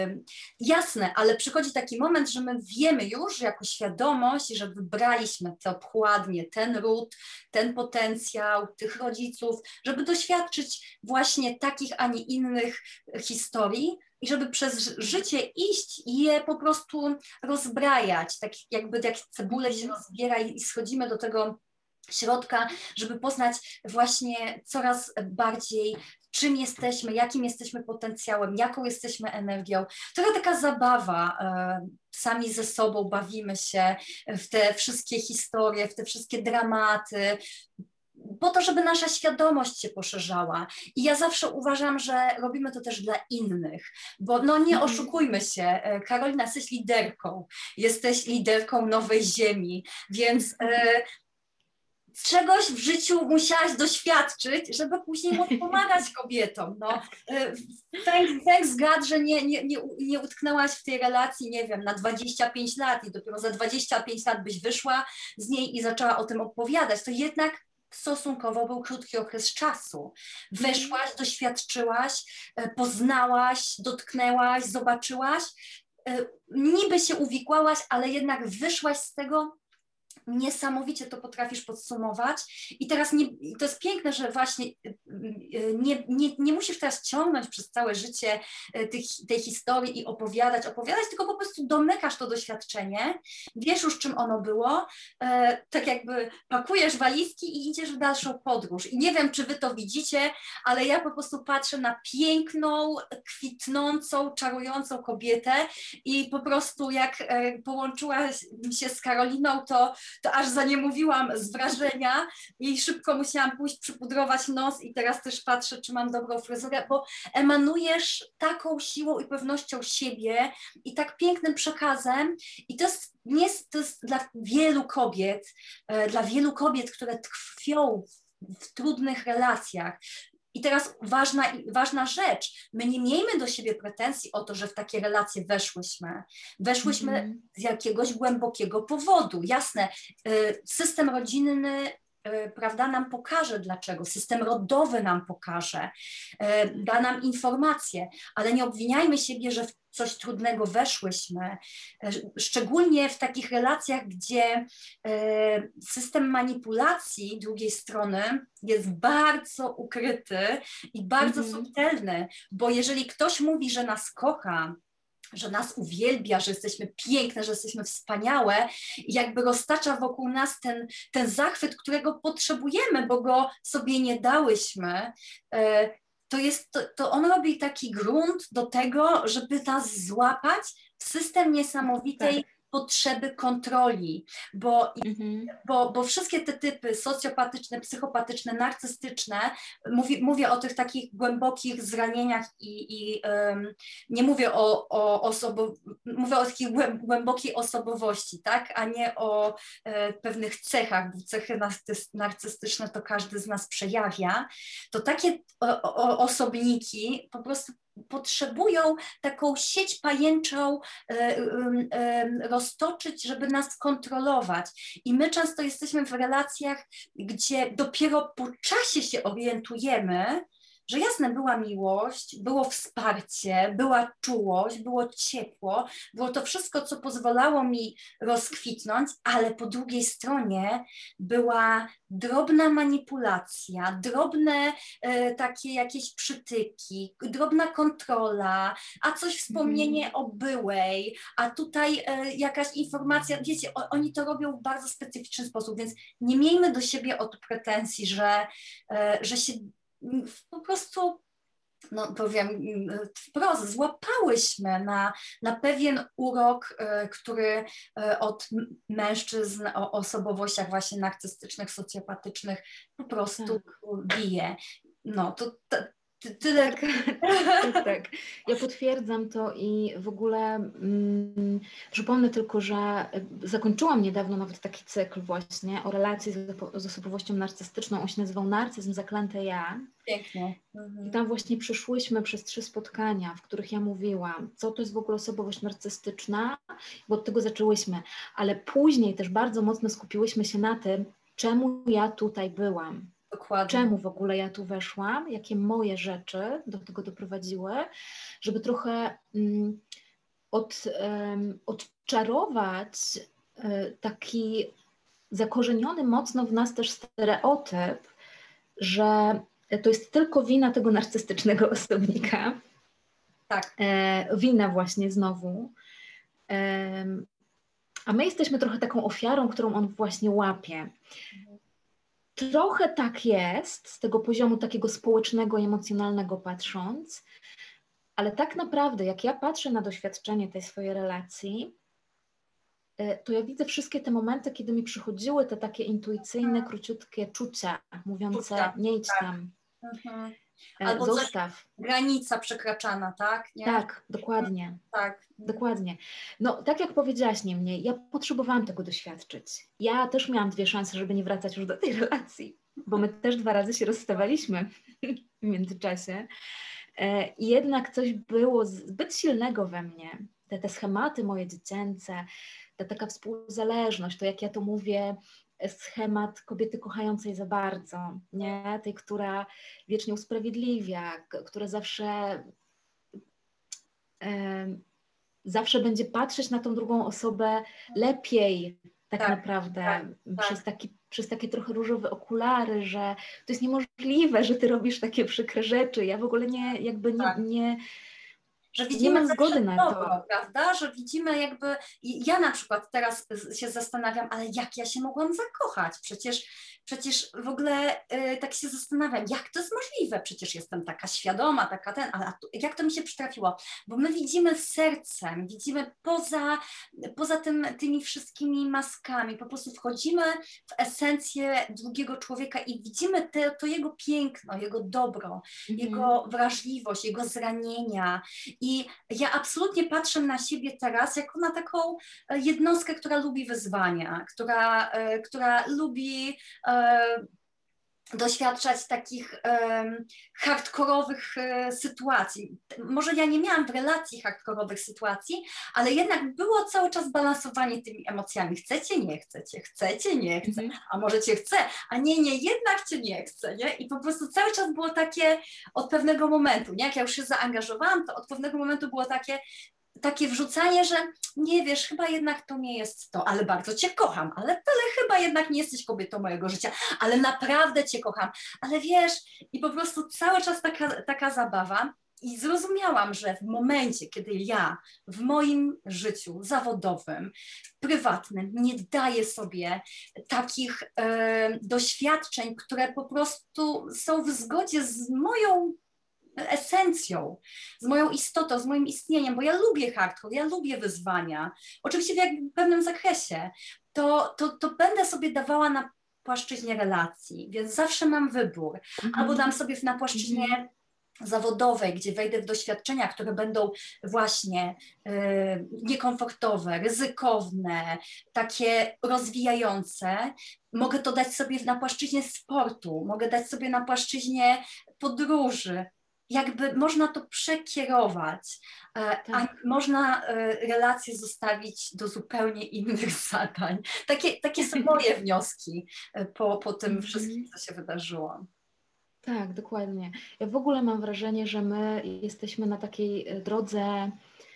Speaker 1: Jasne, ale przychodzi taki moment, że my wiemy już jako świadomość, że wybraliśmy dokładnie ten ród, ten potencjał tych rodziców, żeby doświadczyć właśnie takich, a nie innych historii, i żeby przez życie iść i je po prostu rozbrajać, tak jakby jak cebulę się rozbiera i schodzimy do tego środka, żeby poznać właśnie coraz bardziej, czym jesteśmy, jakim jesteśmy potencjałem, jaką jesteśmy energią. Trochę taka zabawa, sami ze sobą bawimy się w te wszystkie historie, w te wszystkie dramaty, po to, żeby nasza świadomość się poszerzała. I ja zawsze uważam, że robimy to też dla innych, bo no nie oszukujmy się, Karolina, jesteś liderką, jesteś liderką Nowej Ziemi, więc e, czegoś w życiu musiałaś doświadczyć, żeby później móc pomagać kobietom. No. Thanks, thanks God, że nie, nie, nie, nie utknęłaś w tej relacji, nie wiem, na dwadzieścia pięć lat i dopiero za dwadzieścia pięć lat byś wyszła z niej i zaczęła o tym opowiadać. To jednak stosunkowo był krótki okres czasu. Weszłaś, doświadczyłaś, poznałaś, dotknęłaś, zobaczyłaś, niby się uwikłałaś, ale jednak wyszłaś z tego. Niesamowicie to potrafisz podsumować i teraz nie, to jest piękne, że właśnie nie, nie, nie musisz teraz ciągnąć przez całe życie tych, tej historii i opowiadać, opowiadać, tylko po prostu domykasz to doświadczenie, wiesz już czym ono było, e, tak jakby pakujesz walizki i idziesz w dalszą podróż i nie wiem czy wy to widzicie, ale ja po prostu patrzę na piękną, kwitnącą, czarującą kobietę i po prostu jak e, połączyłaś się z Karoliną, to to aż za nie mówiłam z wrażenia i szybko musiałam pójść przypudrować nos i teraz też patrzę, czy mam dobrą fryzurę, bo emanujesz taką siłą i pewnością siebie i tak pięknym przekazem i to jest, nie, to jest dla wielu kobiet, dla wielu kobiet, które tkwią w trudnych relacjach. I teraz ważna, ważna rzecz, my nie miejmy do siebie pretensji o to, że w takie relacje weszłyśmy. Weszłyśmy mm. z jakiegoś głębokiego powodu. Jasne, system rodzinny, prawda, nam pokaże dlaczego, system rodowy nam pokaże, da nam informacje, ale nie obwiniajmy siebie, że w coś trudnego weszłyśmy, szczególnie w takich relacjach, gdzie system manipulacji drugiej strony jest bardzo ukryty i bardzo mm-hmm. subtelny, bo jeżeli ktoś mówi, że nas kocha, że nas uwielbia, że jesteśmy piękne, że jesteśmy wspaniałe i jakby roztacza wokół nas ten, ten zachwyt, którego potrzebujemy, bo go sobie nie dałyśmy, to, jest, to, to on robi taki grunt do tego, żeby nas złapać w system niesamowitej tak. potrzeby kontroli, bo, mhm. bo, bo wszystkie te typy socjopatyczne, psychopatyczne, narcystyczne, mówię, mówię o tych takich głębokich zranieniach i, i um, nie mówię o, o osobo, mówię o takiej głębokiej osobowości, tak, a nie o e, pewnych cechach, bo cechy narcystyczne to każdy z nas przejawia, to takie o, o, osobniki po prostu potrzebują taką sieć pajęczą e, e, roztoczyć, żeby nas kontrolować. I my często jesteśmy w relacjach, gdzie dopiero po czasie się orientujemy, że jasne, była miłość, było wsparcie, była czułość, było ciepło, było to wszystko, co pozwalało mi rozkwitnąć, ale po drugiej stronie była drobna manipulacja, drobne e, takie jakieś przytyki, drobna kontrola, a coś wspomnienie mm. o byłej, a tutaj e, jakaś informacja, wiecie, o, oni to robią w bardzo specyficzny sposób, więc nie miejmy do siebie o to pretensji, że, e, że się po prostu, no powiem wprost, złapałyśmy na, na pewien urok, który od mężczyzn o osobowościach właśnie narcystycznych, socjopatycznych po prostu bije. No to, to tyle.
Speaker 2: Tak, tak, tak. Ja potwierdzam to i w ogóle mm, przypomnę tylko, że zakończyłam niedawno nawet taki cykl właśnie o relacji z, z osobowością narcystyczną. On się nazywał Narcyzm, zaklęte ja.
Speaker 1: Pięknie. Mhm.
Speaker 2: I tam właśnie przeszłyśmy przez trzy spotkania, w których ja mówiłam, co to jest w ogóle osobowość narcystyczna, bo od tego zaczęłyśmy. Ale później też bardzo mocno skupiłyśmy się na tym, czemu ja tutaj byłam.
Speaker 1: Dokładnie.
Speaker 2: Czemu w ogóle ja tu weszłam, jakie moje rzeczy do tego doprowadziły, żeby trochę um, od, um, odczarować um, taki zakorzeniony mocno w nas też stereotyp, że to jest tylko wina tego narcystycznego osobnika.
Speaker 1: Tak.
Speaker 2: E, wina właśnie znowu. E, a my jesteśmy trochę taką ofiarą, którą on właśnie łapie. Trochę tak jest, z tego poziomu takiego społecznego, emocjonalnego patrząc, ale tak naprawdę jak ja patrzę na doświadczenie tej swojej relacji, to ja widzę wszystkie te momenty, kiedy mi przychodziły te takie intuicyjne, króciutkie czucia, mówiące czucia, nie idź
Speaker 1: tak.
Speaker 2: tam,
Speaker 1: mhm. Albo
Speaker 2: zostaw.
Speaker 1: Granica przekraczana, tak? Nie?
Speaker 2: Tak, dokładnie.
Speaker 1: Tak.
Speaker 2: Dokładnie. No tak jak powiedziałaś niemniej, ja potrzebowałam tego doświadczyć. Ja też miałam dwie szanse, żeby nie wracać już do tej relacji, bo my też dwa razy się rozstawaliśmy w międzyczasie. I jednak coś było zbyt silnego we mnie. Te, te schematy moje dziecięce, ta taka współzależność, to jak ja to mówię, schemat kobiety kochającej za bardzo, nie? Tej, która wiecznie usprawiedliwia, która zawsze e, zawsze będzie patrzeć na tą drugą osobę lepiej tak, tak naprawdę, tak, przez, taki, przez takie trochę różowe okulary, że to jest niemożliwe, że ty robisz takie przykre rzeczy, ja w ogóle nie, jakby nie,
Speaker 1: tak.
Speaker 2: nie
Speaker 1: Że widzimy
Speaker 2: nie mam zgody na
Speaker 1: dobro,
Speaker 2: to.
Speaker 1: Prawda? Że widzimy jakby, ja na przykład teraz się zastanawiam, ale jak ja się mogłam zakochać? Przecież, przecież w ogóle y, tak się zastanawiam, jak to jest możliwe? Przecież jestem taka świadoma, taka ten, ale jak to mi się przytrafiło? Bo my widzimy sercem, widzimy poza, poza tym, tymi wszystkimi maskami, po prostu wchodzimy w esencję drugiego człowieka i widzimy te, to jego piękno, jego dobro, mhm. jego wrażliwość, jego zranienia. I ja absolutnie patrzę na siebie teraz jako na taką jednostkę, która lubi wyzwania, która, która lubi doświadczać takich um, hardkorowych e, sytuacji. Może ja nie miałam w relacji hardkorowych sytuacji, ale jednak było cały czas balansowanie tymi emocjami. Chcecie, nie chcecie, chcecie, nie chcę,
Speaker 2: Mhm.
Speaker 1: a może cię chcę, a nie, nie, jednak cię nie chcę, nie? I po prostu cały czas było takie od pewnego momentu, nie? Jak ja już się zaangażowałam, to od pewnego momentu było takie, takie wrzucanie, że nie wiesz, chyba jednak to nie jest to, ale bardzo cię kocham, ale, ale chyba jednak nie jesteś kobietą mojego życia, ale naprawdę cię kocham, ale wiesz, i po prostu cały czas taka, taka zabawa i zrozumiałam, że w momencie, kiedy ja w moim życiu zawodowym, prywatnym nie daję sobie takich e, doświadczeń, które po prostu są w zgodzie z moją esencją, z moją istotą, z moim istnieniem, bo ja lubię hardcore, ja lubię wyzwania, oczywiście w jakby pewnym zakresie, to, to, to będę sobie dawała na płaszczyźnie relacji, więc zawsze mam wybór.
Speaker 2: Mhm.
Speaker 1: Albo dam sobie na płaszczyźnie
Speaker 2: Mhm.
Speaker 1: zawodowej, gdzie wejdę w doświadczenia, które będą właśnie y, niekomfortowe, ryzykowne, takie rozwijające. Mogę to dać sobie na płaszczyźnie sportu, mogę dać sobie na płaszczyźnie podróży. Jakby można to przekierować, tak. A można relacje zostawić do zupełnie innych zadań. Takie, takie są moje wnioski po, po tym wszystkim, co się wydarzyło.
Speaker 2: Tak, dokładnie. Ja w ogóle mam wrażenie, że my jesteśmy na takiej drodze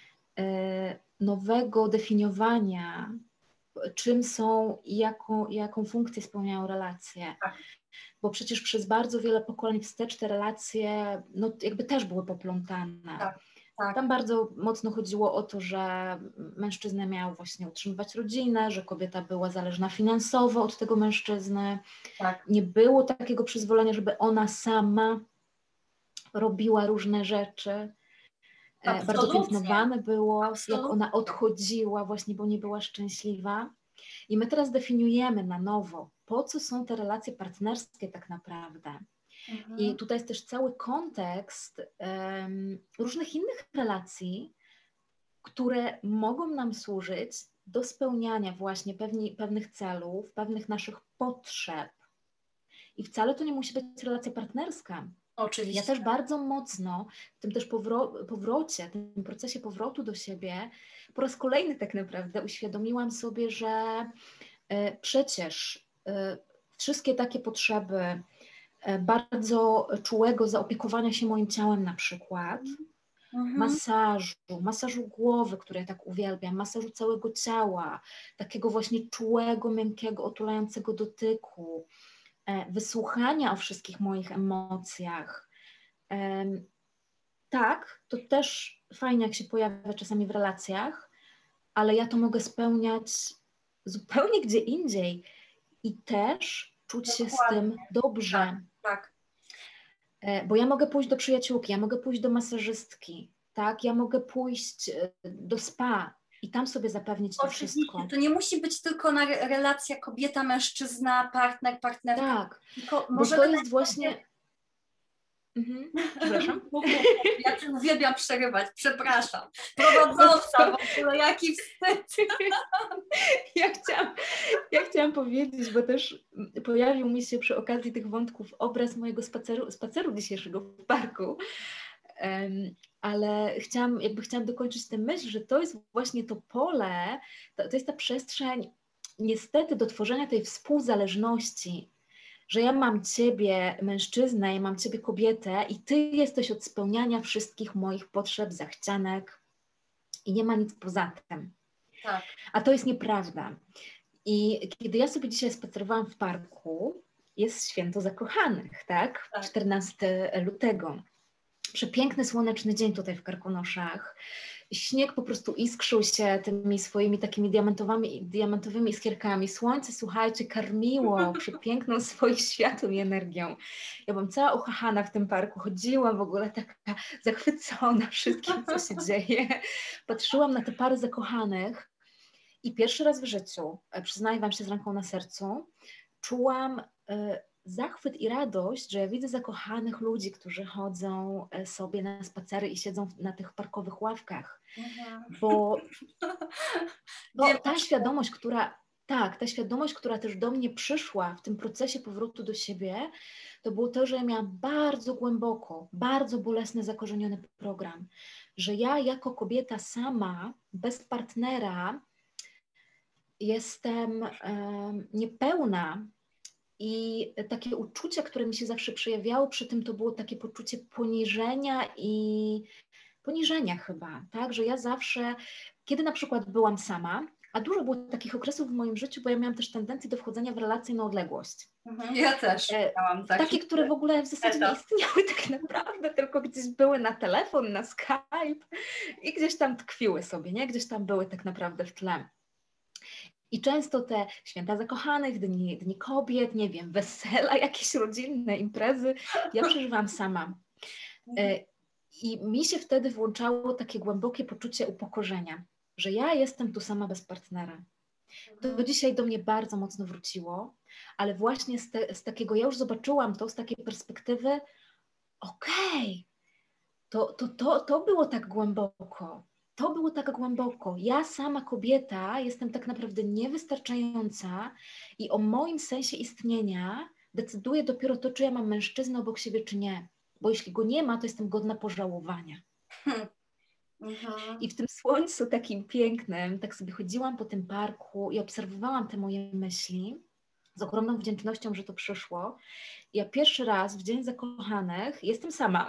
Speaker 2: nowego definiowania, czym są i jaką, jaką funkcję spełniają relacje. Tak. Bo przecież przez bardzo wiele pokoleń wstecz te relacje no, jakby też były poplątane. Tak, tak. Tam bardzo mocno chodziło o to, że mężczyzna miał właśnie utrzymywać rodzinę, że kobieta była zależna finansowo od tego mężczyzny. Tak. Nie było takiego przyzwolenia, żeby ona sama robiła różne rzeczy. Absolutnie. Bardzo piętnowane było, Absolutnie. Jak ona odchodziła właśnie, bo nie była szczęśliwa. I my teraz definiujemy na nowo, po co są te relacje partnerskie tak naprawdę. Mhm. I tutaj jest też cały kontekst um, różnych innych relacji, które mogą nam służyć do spełniania właśnie pewni, pewnych celów, pewnych naszych potrzeb. I wcale to nie musi być relacja partnerska.
Speaker 1: Oczywiście.
Speaker 2: Ja też bardzo mocno w tym też powro- powrocie, w tym procesie powrotu do siebie, po raz kolejny tak naprawdę uświadomiłam sobie, że y, przecież y, wszystkie takie potrzeby y, bardzo czułego zaopiekowania się moim ciałem na przykład, mhm. masażu, masażu głowy, który ja tak uwielbiam, masażu całego ciała, takiego właśnie czułego, miękkiego, otulającego dotyku, wysłuchania o wszystkich moich emocjach. Tak, to też fajnie, jak się pojawia czasami w relacjach, ale ja to mogę spełniać zupełnie gdzie indziej i też czuć Dokładnie. się z tym dobrze.
Speaker 1: Tak,
Speaker 2: tak. Bo ja mogę pójść do przyjaciółki, ja mogę pójść do masażystki, tak? Ja mogę pójść do spa i tam sobie zapewnić to
Speaker 1: Oczywiście,
Speaker 2: wszystko.
Speaker 1: To nie musi być tylko na relacja kobieta-mężczyzna, partner, partnerka.
Speaker 2: Tak, tylko bo to jest właśnie... Sobie... Mhm. Przepraszam.
Speaker 1: Ja cię uwielbiam przerywać, przepraszam. Prowadząca, w ogóle jaki wstyd.
Speaker 2: Ja chciałam, ja chciałam powiedzieć, bo też pojawił mi się przy okazji tych wątków obraz mojego spaceru, spaceru dzisiejszego w parku. Um, ale chciałam, jakby chciałam dokończyć tę myśl, że to jest właśnie to pole, to, to jest ta przestrzeń niestety do tworzenia tej współzależności, że ja mam ciebie mężczyznę, ja mam ciebie kobietę i ty jesteś od spełniania wszystkich moich potrzeb, zachcianek i nie ma nic poza tym.
Speaker 1: Tak.
Speaker 2: A to jest nieprawda. I kiedy ja sobie dzisiaj spacerowałam w parku, jest święto zakochanych, tak?
Speaker 1: tak.
Speaker 2: czternastego lutego. Przepiękny, słoneczny dzień tutaj w Karkonoszach. Śnieg po prostu iskrzył się tymi swoimi takimi diamentowymi, diamentowymi iskierkami. Słońce, słuchajcie, karmiło przepiękną swoim światłem i energią. Ja byłam cała uchachana w tym parku, chodziłam w ogóle taka zachwycona wszystkim, co się dzieje. Patrzyłam na te pary zakochanych i pierwszy raz w życiu, przyznaję wam się z ręką na sercu, czułam y, zachwyt i radość, że ja widzę zakochanych ludzi, którzy chodzą sobie na spacery i siedzą na tych parkowych ławkach. Mhm. Bo, bo ta świadomość, która Tak, ta świadomość, która też do mnie przyszła w tym procesie powrotu do siebie, to było to, że ja miałam bardzo głęboko, bardzo bolesny, zakorzeniony program, że ja jako kobieta sama, bez partnera, jestem um, niepełna i takie uczucie, które mi się zawsze przejawiało przy tym, to było takie poczucie poniżenia i poniżenia chyba, tak, że ja zawsze, kiedy na przykład byłam sama, a dużo było takich okresów w moim życiu, bo ja miałam też tendencję do wchodzenia w relacje na odległość.
Speaker 1: Mhm, ja też
Speaker 2: e,
Speaker 1: miałam taki
Speaker 2: Takie, które w ogóle w zasadzie nie
Speaker 1: etap.
Speaker 2: istniały tak naprawdę, tylko gdzieś były na telefon, na Skype i gdzieś tam tkwiły sobie, nie? Gdzieś tam były tak naprawdę w tle. I często te święta zakochanych, dni, dni kobiet, nie wiem, wesela, jakieś rodzinne imprezy, ja przeżywam sama. E, I mi się wtedy włączało takie głębokie poczucie upokorzenia, że ja jestem tu sama bez partnera. To do dzisiaj do mnie bardzo mocno wróciło, ale właśnie z, te, z takiego, ja już zobaczyłam to z takiej perspektywy, okej, okay, to, to, to, to było tak głęboko, to było tak głęboko. Ja sama kobieta jestem tak naprawdę niewystarczająca i o moim sensie istnienia decyduje dopiero to, czy ja mam mężczyznę obok siebie, czy nie. Bo jeśli go nie ma, to jestem godna pożałowania.
Speaker 1: Hmm. Mhm.
Speaker 2: I w tym słońcu takim pięknym, tak sobie chodziłam po tym parku i obserwowałam te moje myśli z ogromną wdzięcznością, że to przyszło. Ja pierwszy raz w Dzień Zakochanych jestem sama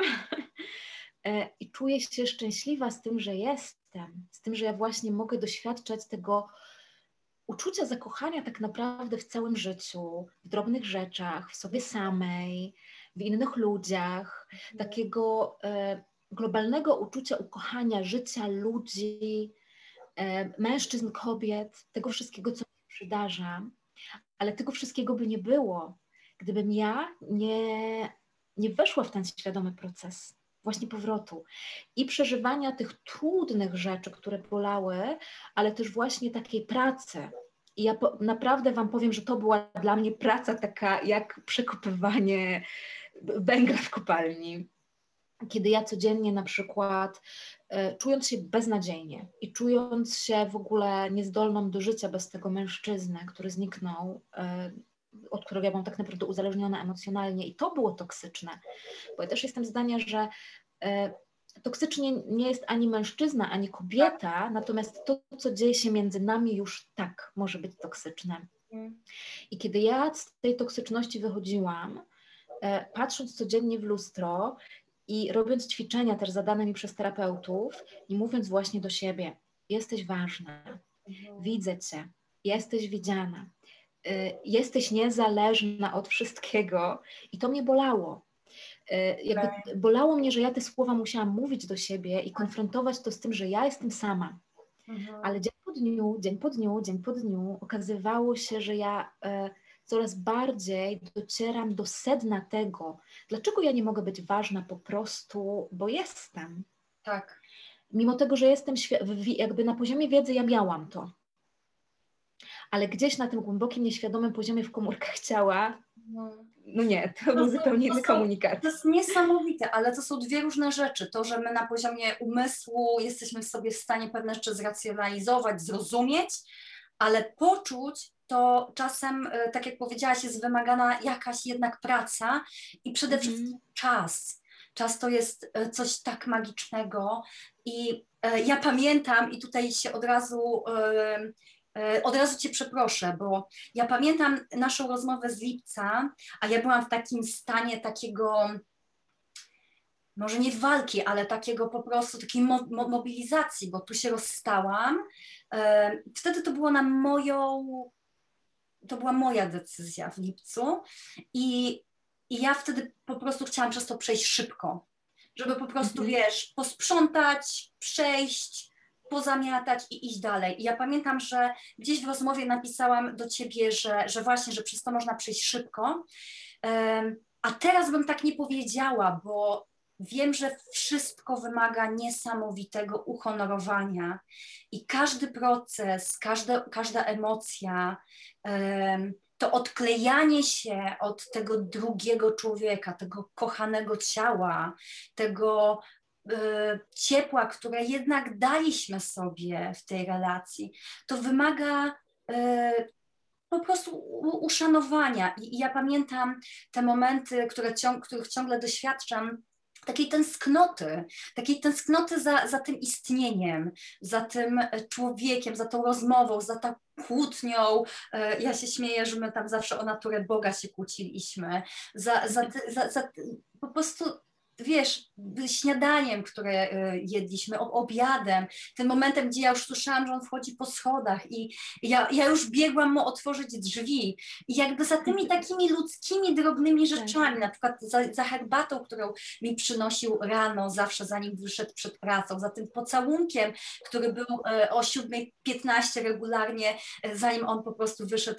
Speaker 2: i czuję się szczęśliwa z tym, że jestem, z tym, że ja właśnie mogę doświadczać tego uczucia zakochania tak naprawdę w całym życiu, w drobnych rzeczach, w sobie samej, w innych ludziach, mhm. takiego e, globalnego uczucia ukochania życia, ludzi, e, mężczyzn, kobiet, tego wszystkiego, co mi się przydarza. Ale tego wszystkiego by nie było, gdybym ja nie, nie weszła w ten świadomy proces właśnie powrotu i przeżywania tych trudnych rzeczy, które bolały, ale też właśnie takiej pracy. I ja po, naprawdę Wam powiem, że to była dla mnie praca taka jak przekopywanie węgla w kopalni. Kiedy ja codziennie na przykład, e, czując się beznadziejnie i czując się w ogóle niezdolną do życia bez tego mężczyzny, który zniknął, e, od którego ja byłam tak naprawdę uzależniona emocjonalnie i to było toksyczne, bo ja też jestem zdania, że e, toksycznie nie jest ani mężczyzna, ani kobieta, natomiast to, co dzieje się między nami, już tak może być toksyczne. I kiedy ja z tej toksyczności wychodziłam, e, patrząc codziennie w lustro i robiąc ćwiczenia też zadane mi przez terapeutów i mówiąc właśnie do siebie, jesteś ważna, mhm. widzę Cię, jesteś widziana, y, jesteś niezależna od wszystkiego i to mnie bolało. Y, jakby bolało mnie, że ja te słowa musiałam mówić do siebie i konfrontować to z tym, że ja jestem sama. Mhm. Ale dzień po dniu, dzień po dniu, dzień po dniu okazywało się, że ja y, coraz bardziej docieram do sedna tego, dlaczego ja nie mogę być ważna po prostu, bo jestem.
Speaker 1: Tak.
Speaker 2: Mimo tego, że jestem jakby na poziomie wiedzy, ja miałam to. Ale gdzieś na tym głębokim, nieświadomym poziomie w komórkach ciała, no, no nie, to, to był zupełnie inny komunikat.
Speaker 1: To jest niesamowite, ale to są dwie różne rzeczy. To, że my na poziomie umysłu jesteśmy sobie w stanie pewne rzeczy zracjonalizować, zrozumieć, ale poczuć, to czasem, tak jak powiedziałaś, jest wymagana jakaś jednak praca i przede mm. wszystkim czas. Czas to jest coś tak magicznego i ja pamiętam i tutaj się od razu, od razu Cię przeproszę, bo ja pamiętam naszą rozmowę z lipca, a ja byłam w takim stanie takiego, może nie walki, ale takiego po prostu takiej mo mobilizacji, bo tu się rozstałam. Wtedy to było na moją To była moja decyzja w lipcu i, i ja wtedy po prostu chciałam przez to przejść szybko, żeby po prostu, mm-hmm. wiesz, posprzątać, przejść, pozamiatać i iść dalej. I ja pamiętam, że gdzieś w rozmowie napisałam do Ciebie, że, że właśnie, że przez to można przejść szybko, um, a teraz bym tak nie powiedziała, bo wiem, że wszystko wymaga niesamowitego uhonorowania i każdy proces, każde, każda emocja, um, to odklejanie się od tego drugiego człowieka, tego kochanego ciała, tego y, ciepła, które jednak daliśmy sobie w tej relacji, to wymaga y, po prostu uszanowania. I, i ja pamiętam te momenty, które ciąg, których ciągle doświadczam, takiej tęsknoty, takiej tęsknoty za, za tym istnieniem, za tym człowiekiem, za tą rozmową, za tą kłótnią. Ja się śmieję, że my tam zawsze o naturę Boga się kłóciliśmy. Za, za, za, za po prostu, wiesz, śniadaniem, które jedliśmy, obiadem, tym momentem, gdzie ja już słyszałam, że on wchodzi po schodach i ja, ja już biegłam mu otworzyć drzwi i jakby za tymi takimi ludzkimi, drobnymi rzeczami, na przykład za, za herbatą, którą mi przynosił rano, zawsze zanim wyszedł przed pracą, za tym pocałunkiem, który był o siódma piętnaście regularnie, zanim on po prostu wyszedł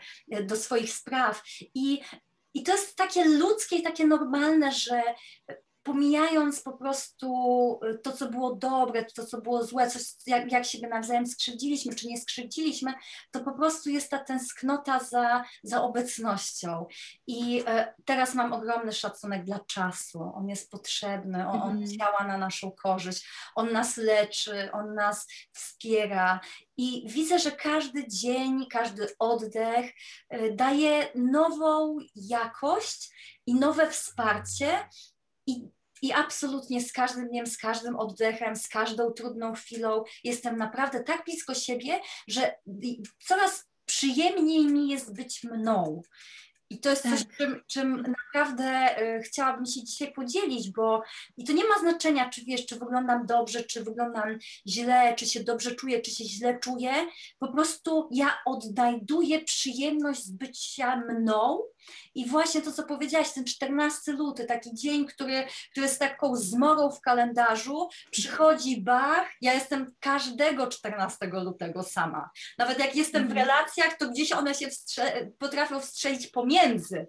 Speaker 1: do swoich spraw. I I to jest takie ludzkie i takie normalne, że pomijając po prostu to, co było dobre, to, co było złe, coś, jak, jak siebie nawzajem skrzywdziliśmy, czy nie skrzywdziliśmy, to po prostu jest ta tęsknota za, za obecnością. I e, teraz mam ogromny szacunek dla czasu. On jest potrzebny, on, on działa na naszą korzyść, on nas leczy, on nas wspiera. I widzę, że każdy dzień, każdy oddech e, daje nową jakość i nowe wsparcie. I, I absolutnie z każdym dniem, z każdym oddechem, z każdą trudną chwilą jestem naprawdę tak blisko siebie, że coraz przyjemniej mi jest być mną. I to jest coś, czym, czym naprawdę y, chciałabym się dzisiaj podzielić, bo i to nie ma znaczenia, czy wiesz, czy wyglądam dobrze, czy wyglądam źle, czy się dobrze czuję, czy się źle czuję. Po prostu ja odnajduję przyjemność z bycia mną i właśnie to, co powiedziałaś, ten czternasty luty, taki dzień, który, który jest taką zmorą w kalendarzu, przychodzi Bach, ja jestem każdego czternastego lutego sama. Nawet jak jestem w relacjach, to gdzieś one się wstrze- potrafią wstrzelić pomiędzy.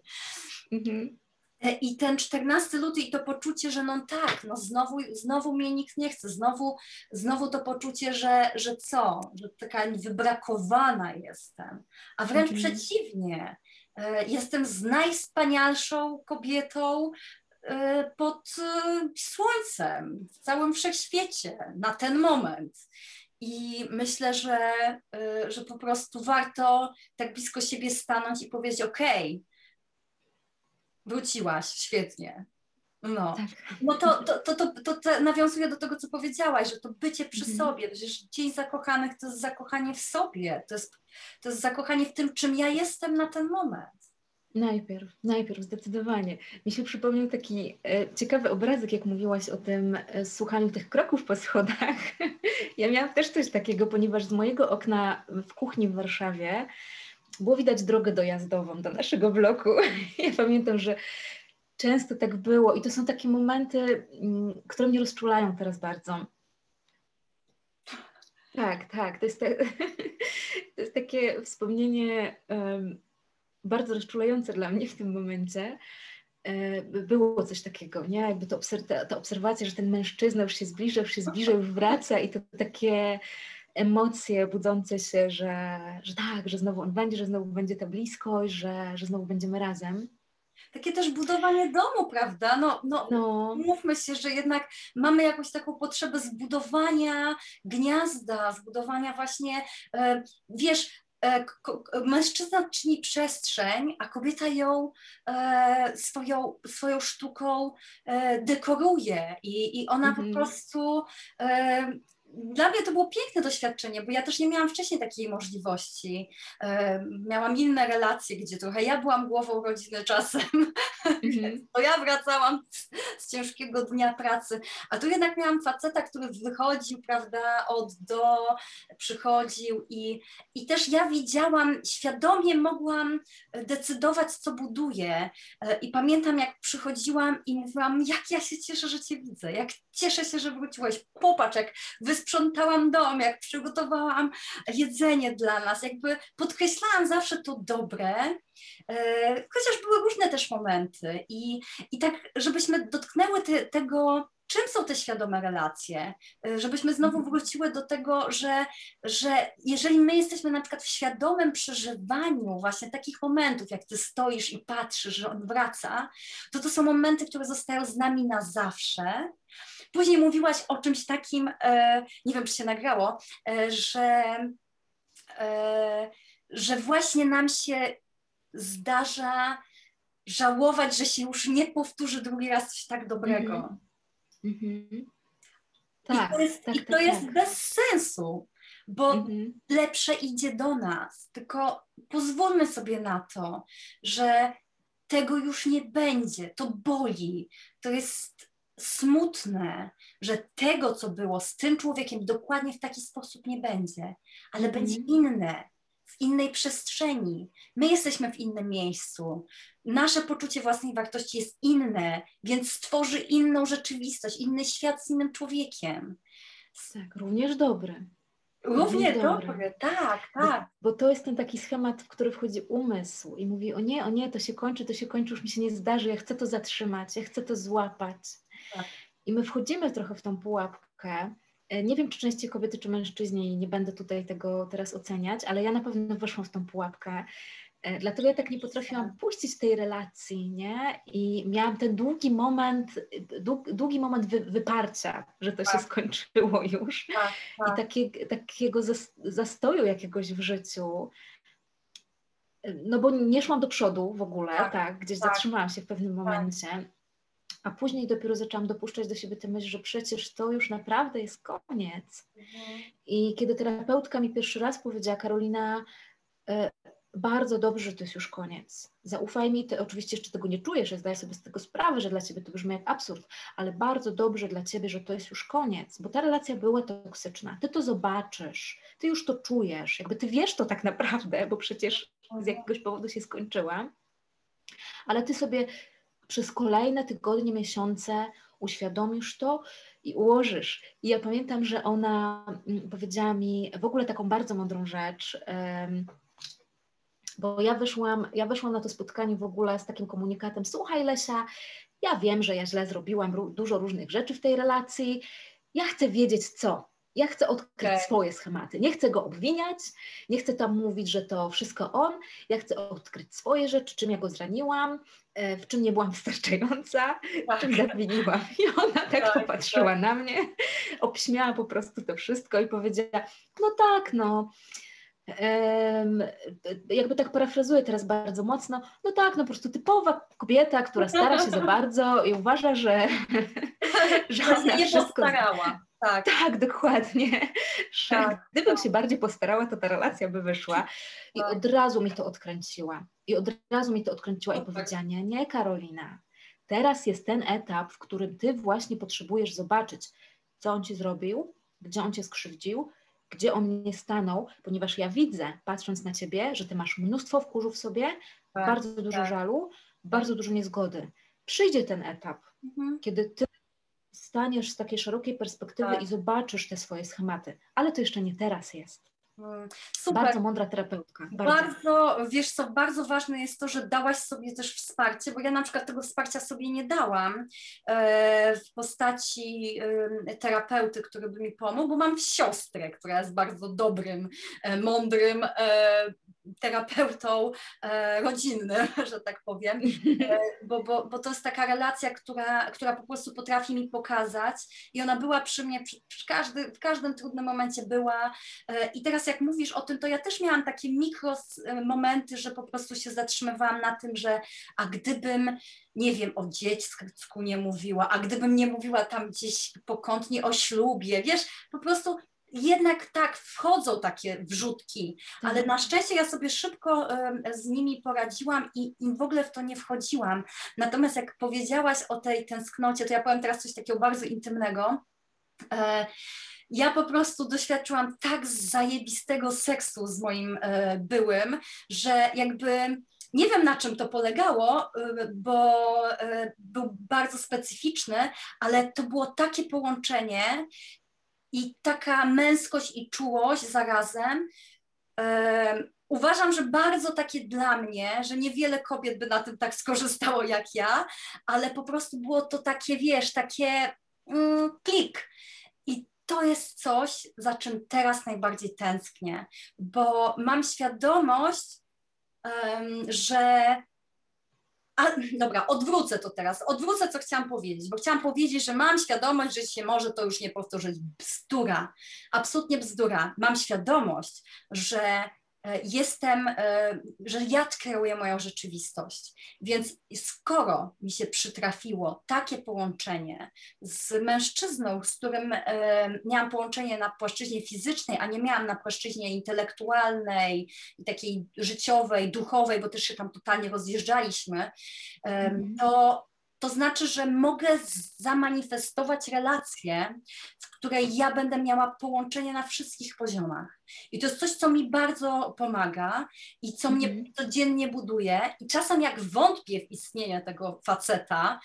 Speaker 1: Mhm. I ten czternasty luty i to poczucie, że no tak, no znowu, znowu mnie nikt nie chce, znowu, znowu to poczucie, że, że co, że taka wybrakowana jestem, a wręcz mhm. przeciwnie, jestem z najwspanialszą kobietą pod słońcem, w całym wszechświecie, na ten moment. I myślę, że, że po prostu warto tak blisko siebie stanąć i powiedzieć, okej, wróciłaś, świetnie. No, tak. no to, to, to, to, to, to nawiązuje do tego, co powiedziałaś, że to bycie przy mhm. sobie, przecież Dzień Zakochanych to jest zakochanie w sobie, to jest, to jest zakochanie w tym, czym ja jestem na ten moment.
Speaker 2: Najpierw, najpierw, zdecydowanie. Mi się przypomniał taki e, ciekawy obrazek, jak mówiłaś o tym e, słuchaniu tych kroków po schodach. Ja miałam też coś takiego, ponieważ z mojego okna w kuchni w Warszawie było widać drogę dojazdową do naszego bloku. Ja pamiętam, że często tak było i to są takie momenty, m, które mnie rozczulają teraz bardzo. Tak, tak, to jest, te, to jest takie wspomnienie um, bardzo rozczulające dla mnie w tym momencie. Było coś takiego, nie? Jakby to obser- ta obserwacja, że ten mężczyzna już się zbliża, już się zbliża, już wraca i to takie emocje budzące się, że, że tak, że znowu on będzie, że znowu będzie ta bliskość, że, że znowu będziemy razem.
Speaker 1: Takie też budowanie domu, prawda? No, no, no. Mówmy się, że jednak mamy jakąś taką potrzebę zbudowania gniazda, zbudowania właśnie, e, wiesz, e, ko, mężczyzna czyni przestrzeń, a kobieta ją e, swoją, swoją sztuką e, dekoruje i, i ona mhm. po prostu... E, Dla mnie to było piękne doświadczenie, bo ja też nie miałam wcześniej takiej możliwości. E, miałam inne relacje, gdzie trochę ja byłam głową rodziny czasem, mm-hmm. to ja wracałam z, z ciężkiego dnia pracy, a tu jednak miałam faceta, który wychodził, prawda, od do, przychodził i, i też ja widziałam, świadomie mogłam decydować, co buduję. E, I pamiętam, jak przychodziłam i mówiłam, jak ja się cieszę, że Cię widzę, jak cieszę się, że wróciłeś, popatrz, jak wysprzątałam dom, jak przygotowałam jedzenie dla nas, jakby podkreślałam zawsze to dobre, e, chociaż były różne też momenty i, i tak, żebyśmy dotknęły te, tego, czym są te świadome relacje, e, żebyśmy znowu wróciły do tego, że, że jeżeli my jesteśmy na przykład w świadomym przeżywaniu właśnie takich momentów, jak ty stoisz i patrzysz, że on wraca, to to są momenty, które zostają z nami na zawsze. Później mówiłaś o czymś takim, e, nie wiem, czy się nagrało, e, że, e, że właśnie nam się zdarza żałować, że się już nie powtórzy drugi raz coś tak dobrego.
Speaker 2: Mm-hmm.
Speaker 1: Tak, I to jest, tak, i to tak, jest tak. bez sensu, bo mm-hmm. lepsze idzie do nas. Tylko pozwólmy sobie na to, że tego już nie będzie. To boli. To jest smutne, że tego, co było z tym człowiekiem, dokładnie w taki sposób nie będzie, ale mm-hmm. będzie inne, w innej przestrzeni. My jesteśmy w innym miejscu. Nasze poczucie własnej wartości jest inne, więc stworzy inną rzeczywistość, inny świat z innym człowiekiem.
Speaker 2: Tak, również dobry.
Speaker 1: Równie dobry. dobry, tak, tak.
Speaker 2: Bo, bo to jest ten taki schemat, w który wchodzi umysł i mówi, o nie, o nie, to się kończy, to się kończy, już mi się nie zdarzy, ja chcę to zatrzymać, ja chcę to złapać. Tak. I my wchodzimy trochę w tą pułapkę. Nie wiem, czy częściej kobiety, czy mężczyźni, nie będę tutaj tego teraz oceniać, ale ja na pewno weszłam w tą pułapkę. Dlatego ja tak nie potrafiłam puścić tej relacji, nie? I miałam ten długi moment, długi, długi moment wy, wyparcia, że to tak. się skończyło już. Tak, tak. I takie, takiego zastoju jakiegoś w życiu. No bo nie szłam do przodu w ogóle, tak, tak gdzieś tak. zatrzymałam się w pewnym momencie. Tak. A później dopiero zaczęłam dopuszczać do siebie tę myśl, że przecież to już naprawdę jest koniec. Mhm. I kiedy terapeutka mi pierwszy raz powiedziała, Karolina, e, bardzo dobrze, że to jest już koniec. Zaufaj mi, ty oczywiście jeszcze tego nie czujesz, ja zdaję sobie z tego sprawę, że dla ciebie to brzmi jak absurd, ale bardzo dobrze dla ciebie, że to jest już koniec, bo ta relacja była toksyczna. Ty to zobaczysz, ty już to czujesz, jakby ty wiesz to tak naprawdę, bo przecież z jakiegoś powodu się skończyła, ale ty sobie przez kolejne tygodnie, miesiące uświadomisz to i ułożysz. I ja pamiętam, że ona powiedziała mi w ogóle taką bardzo mądrą rzecz, um, bo ja wyszłam, ja wyszłam na to spotkanie w ogóle z takim komunikatem: słuchaj Lesia, ja wiem, że ja źle zrobiłam dużo różnych rzeczy w tej relacji, ja chcę wiedzieć co. Ja chcę odkryć okay. swoje schematy. Nie chcę go obwiniać, nie chcę tam mówić, że to wszystko on. Ja chcę odkryć swoje rzeczy, czym ja go zraniłam, w czym nie byłam wystarczająca, tak. czym zawiniłam. I ona tak, tak popatrzyła tak. na mnie, obśmiała po prostu to wszystko i powiedziała, no tak, no, Um, jakby tak parafrazuję teraz bardzo mocno, no tak, no po prostu typowa kobieta, która stara się za bardzo i uważa, że, że ona
Speaker 1: się nie
Speaker 2: wszystko...
Speaker 1: postarała. Tak.
Speaker 2: tak, dokładnie. Że
Speaker 1: tak,
Speaker 2: gdybym
Speaker 1: tak.
Speaker 2: się bardziej postarała, to ta relacja by wyszła. I tak. od razu mi to odkręciła. I od razu mi to odkręciła no i powiedziała, nie, nie Karolina, teraz jest ten etap, w którym ty właśnie potrzebujesz zobaczyć, co on ci zrobił, gdzie on cię skrzywdził, gdzie on nie stanął, ponieważ ja widzę, patrząc na ciebie, że ty masz mnóstwo wkurzu w sobie, tak, bardzo dużo tak. żalu, bardzo dużo niezgody. Przyjdzie ten etap, mhm. kiedy ty staniesz z takiej szerokiej perspektywy tak. i zobaczysz te swoje schematy, ale to jeszcze nie teraz jest.
Speaker 1: Super.
Speaker 2: Bardzo mądra terapeutka. Bardzo.
Speaker 1: bardzo, wiesz co, bardzo ważne jest to, że dałaś sobie też wsparcie, bo ja na przykład tego wsparcia sobie nie dałam e, w postaci e, terapeuty, który by mi pomógł, bo mam siostrę, która jest bardzo dobrym, e, mądrym e, terapeutą e, rodzinnym, że tak powiem, e, bo, bo, bo to jest taka relacja, która, która po prostu potrafi mi pokazać i ona była przy mnie przy, przy każdy, w każdym trudnym momencie była e, i teraz jak mówisz o tym, to ja też miałam takie mikro momenty, że po prostu się zatrzymywałam na tym, że a gdybym, nie wiem, o dziecku nie mówiła, a gdybym nie mówiła tam gdzieś pokątnie o ślubie, wiesz, po prostu jednak tak, wchodzą takie wrzutki, ale mhm. na szczęście ja sobie szybko um, z nimi poradziłam i, i w ogóle w to nie wchodziłam. Natomiast jak powiedziałaś o tej tęsknocie, to ja powiem teraz coś takiego bardzo intymnego. E, ja po prostu doświadczyłam tak zajebistego seksu z moim e, byłym, że jakby nie wiem, na czym to polegało, bo e, był bardzo specyficzny, ale to było takie połączenie i taka męskość i czułość zarazem. E, uważam, że bardzo takie dla mnie, że niewiele kobiet by na tym tak skorzystało jak ja, ale po prostu było to takie, wiesz, takie mm, klik. I to jest coś, za czym teraz najbardziej tęsknię, bo mam świadomość, um, że... A, dobra, odwrócę to teraz, odwrócę, co chciałam powiedzieć, bo chciałam powiedzieć, że mam świadomość, że się może to już nie powtórzyć. Bzdura, absolutnie bzdura. Mam świadomość, że jestem, że ja kreuję moją rzeczywistość. Więc skoro mi się przytrafiło takie połączenie z mężczyzną, z którym miałam połączenie na płaszczyźnie fizycznej, a nie miałam na płaszczyźnie intelektualnej, takiej życiowej, duchowej, bo też się tam totalnie rozjeżdżaliśmy, mm. to To znaczy, że mogę zamanifestować relację, w której ja będę miała połączenie na wszystkich poziomach. I to jest coś, co mi bardzo pomaga i co mnie mm. codziennie buduje. I czasem jak wątpię w istnienie tego faceta,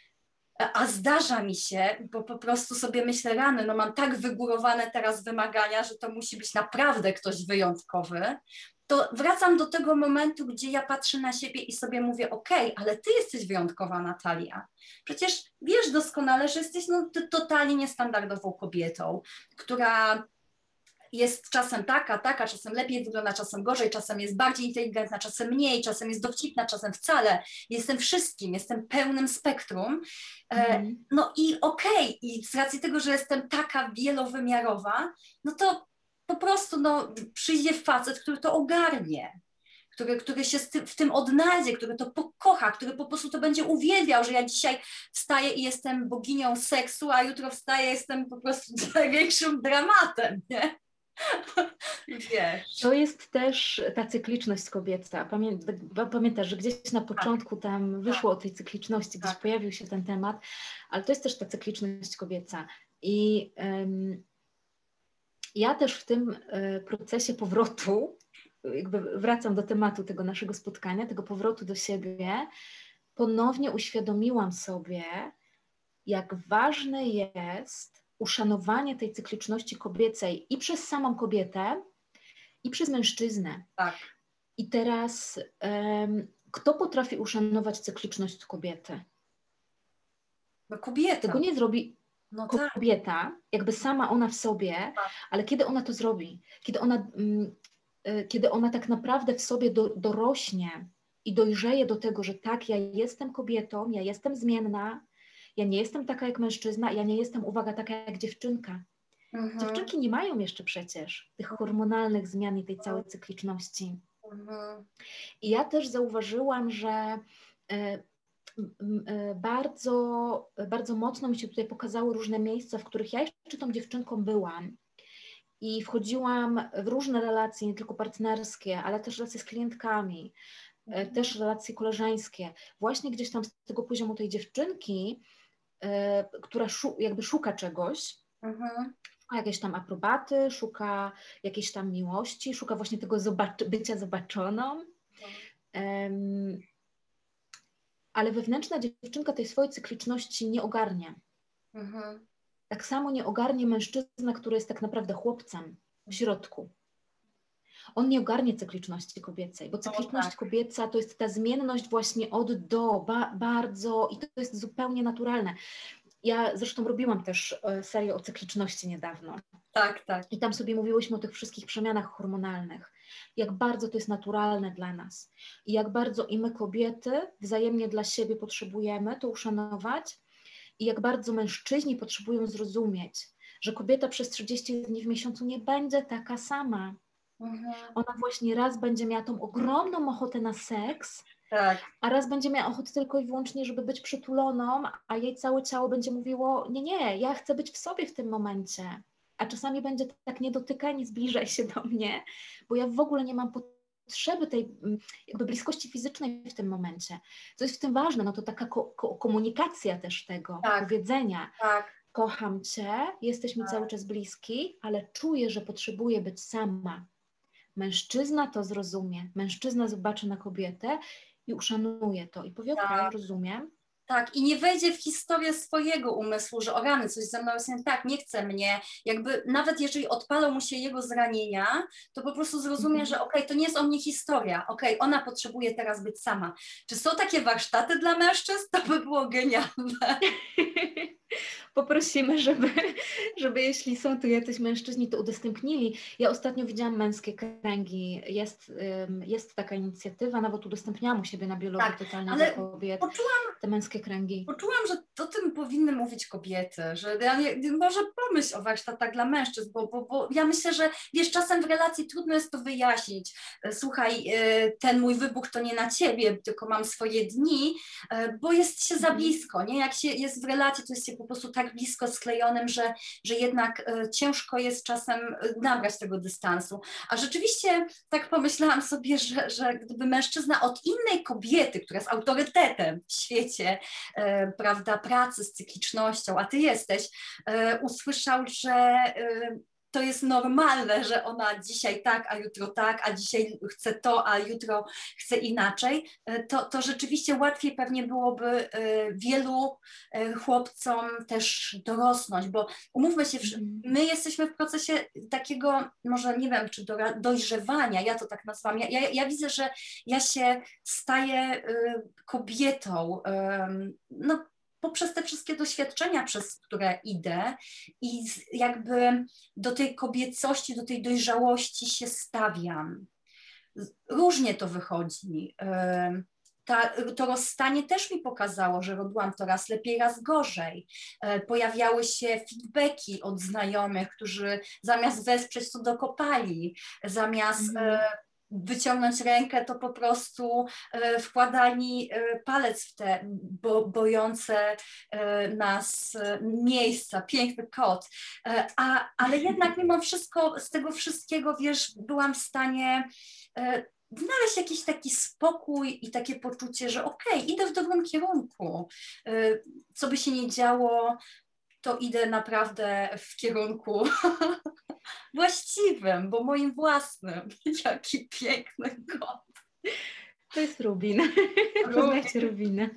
Speaker 1: a zdarza mi się, bo po prostu sobie myślę, rany, no mam tak wygórowane teraz wymagania, że to musi być naprawdę ktoś wyjątkowy, to wracam do tego momentu, gdzie ja patrzę na siebie i sobie mówię, okej, okay, ale ty jesteś wyjątkowa, Natalia. Przecież wiesz doskonale, że jesteś no, totalnie niestandardową kobietą, która jest czasem taka, taka, czasem lepiej wygląda, czasem gorzej, czasem jest bardziej inteligentna, czasem mniej, czasem jest dowcipna, czasem wcale. Jestem wszystkim, jestem pełnym spektrum. Mm. No i okej, okay, i z racji tego, że jestem taka wielowymiarowa, no to po prostu no, przyjdzie facet, który to ogarnie, który, który się w tym odnajdzie, który to pokocha, który po prostu to będzie uwielbiał, że ja dzisiaj wstaję i jestem boginią seksu, a jutro wstaję i jestem po prostu największym dramatem, nie? Wiesz.
Speaker 2: To jest też ta cykliczność kobieca. Pamię pamiętasz, że gdzieś na początku tam wyszło tak. o tej cykliczności, gdzieś tak. pojawił się ten temat, ale to jest też ta cykliczność kobieca. I um, ja też w tym y, procesie powrotu, jakby wracam do tematu tego naszego spotkania, tego powrotu do siebie, ponownie uświadomiłam sobie, jak ważne jest uszanowanie tej cykliczności kobiecej i przez samą kobietę, i przez mężczyznę.
Speaker 1: Tak.
Speaker 2: I teraz um, kto potrafi uszanować cykliczność kobiety?
Speaker 1: No kobieta.
Speaker 2: Tego nie zrobi
Speaker 1: no
Speaker 2: kobieta,
Speaker 1: tak.
Speaker 2: jakby sama ona w sobie,
Speaker 1: tak.
Speaker 2: ale kiedy ona to zrobi? Kiedy ona, um, y, kiedy ona tak naprawdę w sobie do, dorośnie i dojrzeje do tego, że tak, ja jestem kobietą, ja jestem zmienna, ja nie jestem taka jak mężczyzna, ja nie jestem, uwaga, taka jak dziewczynka. Mhm. Dziewczynki nie mają jeszcze przecież tych hormonalnych zmian i tej całej cykliczności. Mhm. I ja też zauważyłam, że y, y, bardzo, bardzo mocno mi się tutaj pokazały różne miejsca, w których ja jeszcze tą dziewczynką byłam i wchodziłam w różne relacje, nie tylko partnerskie, ale też relacje z klientkami, mhm. y, też relacje koleżeńskie. Właśnie gdzieś tam z tego poziomu tej dziewczynki, y, która szu jakby szuka czegoś, mhm. szuka jakiejś tam aprobaty, szuka jakiejś tam miłości, szuka właśnie tego zobacz bycia zobaczoną. Um, ale wewnętrzna dziewczynka tej swojej cykliczności nie ogarnia. Mhm. Tak samo nie ogarnie mężczyzna, który jest tak naprawdę chłopcem w środku. On nie ogarnie cykliczności kobiecej, bo cykliczność o, tak. kobieca to jest ta zmienność właśnie od do, ba bardzo i to jest zupełnie naturalne. Ja zresztą robiłam też serię o cykliczności niedawno.
Speaker 1: Tak, tak.
Speaker 2: I tam sobie mówiłyśmy o tych wszystkich przemianach hormonalnych. Jak bardzo to jest naturalne dla nas. I jak bardzo i my kobiety wzajemnie dla siebie potrzebujemy to uszanować. I jak bardzo mężczyźni potrzebują zrozumieć, że kobieta przez trzydzieści dni w miesiącu nie będzie taka sama. Mhm. Ona właśnie raz będzie miała tą ogromną ochotę na seks,
Speaker 1: tak.
Speaker 2: a raz będzie miała ochotę tylko i wyłącznie, żeby być przytuloną, a jej całe ciało będzie mówiło, nie, nie, ja chcę być w sobie w tym momencie. A czasami będzie tak, nie dotykaj, nie zbliżaj się do mnie, bo ja w ogóle nie mam potrzeby tej jakby bliskości fizycznej w tym momencie. Co jest w tym ważne, no to taka ko ko komunikacja też tego,
Speaker 1: tak.
Speaker 2: powiedzenia.
Speaker 1: Tak.
Speaker 2: Kocham cię, jesteś mi tak. cały czas bliski, ale czuję, że potrzebuję być sama. Mężczyzna to zrozumie, mężczyzna zobaczy na kobietę i uszanuje to i powie, tak. okej, rozumiem.
Speaker 1: Tak, i nie wejdzie w historię swojego umysłu, że o rany, coś ze mną jest nie tak, nie chce mnie. Jakby nawet jeżeli odpalą mu się jego zranienia, to po prostu zrozumie, mm-hmm. że okej, okay, to nie jest o mnie historia, okej, okay, ona potrzebuje teraz być sama. Czy są takie warsztaty dla mężczyzn? To by było genialne.
Speaker 2: Poprosimy, żeby, żeby jeśli są tu jacyś mężczyźni, to udostępnili. Ja ostatnio widziałam męskie kręgi. Jest, jest taka inicjatywa, nawet udostępniałam u siebie na biologii tak, totalnie dla kobiet.
Speaker 1: Poczułam,
Speaker 2: te męskie kręgi.
Speaker 1: Poczułam, że o tym powinny mówić kobiety, że ja nie, może pomyśl o warsztatach dla mężczyzn, bo, bo, bo ja myślę, że wiesz, czasem w relacji trudno jest to wyjaśnić. Słuchaj, ten mój wybuch to nie na ciebie, tylko mam swoje dni, bo jest się za blisko, nie? Jak się jest w relacji, to jest się po prostu tak blisko sklejonym, że, że jednak ciężko jest czasem nabrać tego dystansu. A rzeczywiście tak pomyślałam sobie, że, że gdyby mężczyzna od innej kobiety, która jest autorytetem w świecie, e, prawda, pracy z cyklicznością, a ty jesteś, e, usłyszał, że e, to jest normalne, że ona dzisiaj tak, a jutro tak, a dzisiaj chce to, a jutro chce inaczej, to, to rzeczywiście łatwiej pewnie byłoby wielu chłopcom też dorosnąć, bo umówmy się, my jesteśmy w procesie takiego, może nie wiem, czy dojrzewania, ja to tak nazywam, ja, ja, ja widzę, że ja się staję kobietą, no poprzez te wszystkie doświadczenia, przez które idę i jakby do tej kobiecości, do tej dojrzałości się stawiam. Różnie to wychodzi. Ta, to rozstanie też mi pokazało, że robiłam to raz lepiej, raz gorzej. Pojawiały się feedbacki od znajomych, którzy zamiast wesprzeć, to dokopali, zamiast mm. wyciągnąć rękę, to po prostu e, wkładali e, palec w te bo, bojące e, nas e, miejsca, piękny kot. E, a, ale jednak mimo wszystko, z tego wszystkiego, wiesz, byłam w stanie e, znaleźć jakiś taki spokój i takie poczucie, że okej, okay, idę w dobrym kierunku. E, co by się nie działo, to idę naprawdę w kierunku właściwym, bo moim własnym. Jaki piękny kot.
Speaker 2: To jest Rubin. Poznajcie Rubinę.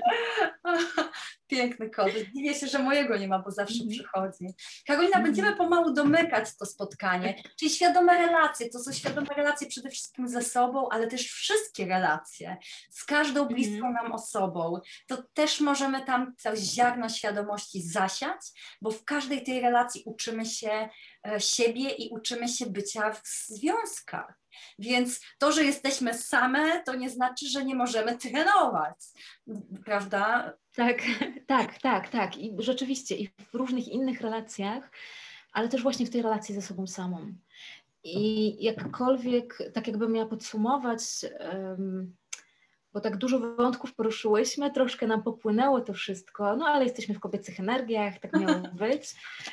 Speaker 1: Piękny kot. Dziwię się, że mojego nie ma, bo zawsze przychodzi. Karolina, mm. będziemy pomału domykać to spotkanie. Czyli świadome relacje. To są świadome relacje przede wszystkim ze sobą, ale też wszystkie relacje z każdą bliską mm. nam osobą. To też możemy tam to ziarno świadomości zasiać, bo w każdej tej relacji uczymy się e, siebie i uczymy się bycia w związkach. Więc to, że jesteśmy same, to nie znaczy, że nie możemy trenować, prawda?
Speaker 2: Tak, tak, tak, tak. I rzeczywiście i w różnych innych relacjach, ale też właśnie w tej relacji ze sobą samą. I jakkolwiek, tak jakbym miała podsumować, um, bo tak dużo wątków poruszyłyśmy, troszkę nam popłynęło to wszystko, no ale jesteśmy w kobiecych energiach, tak miało być.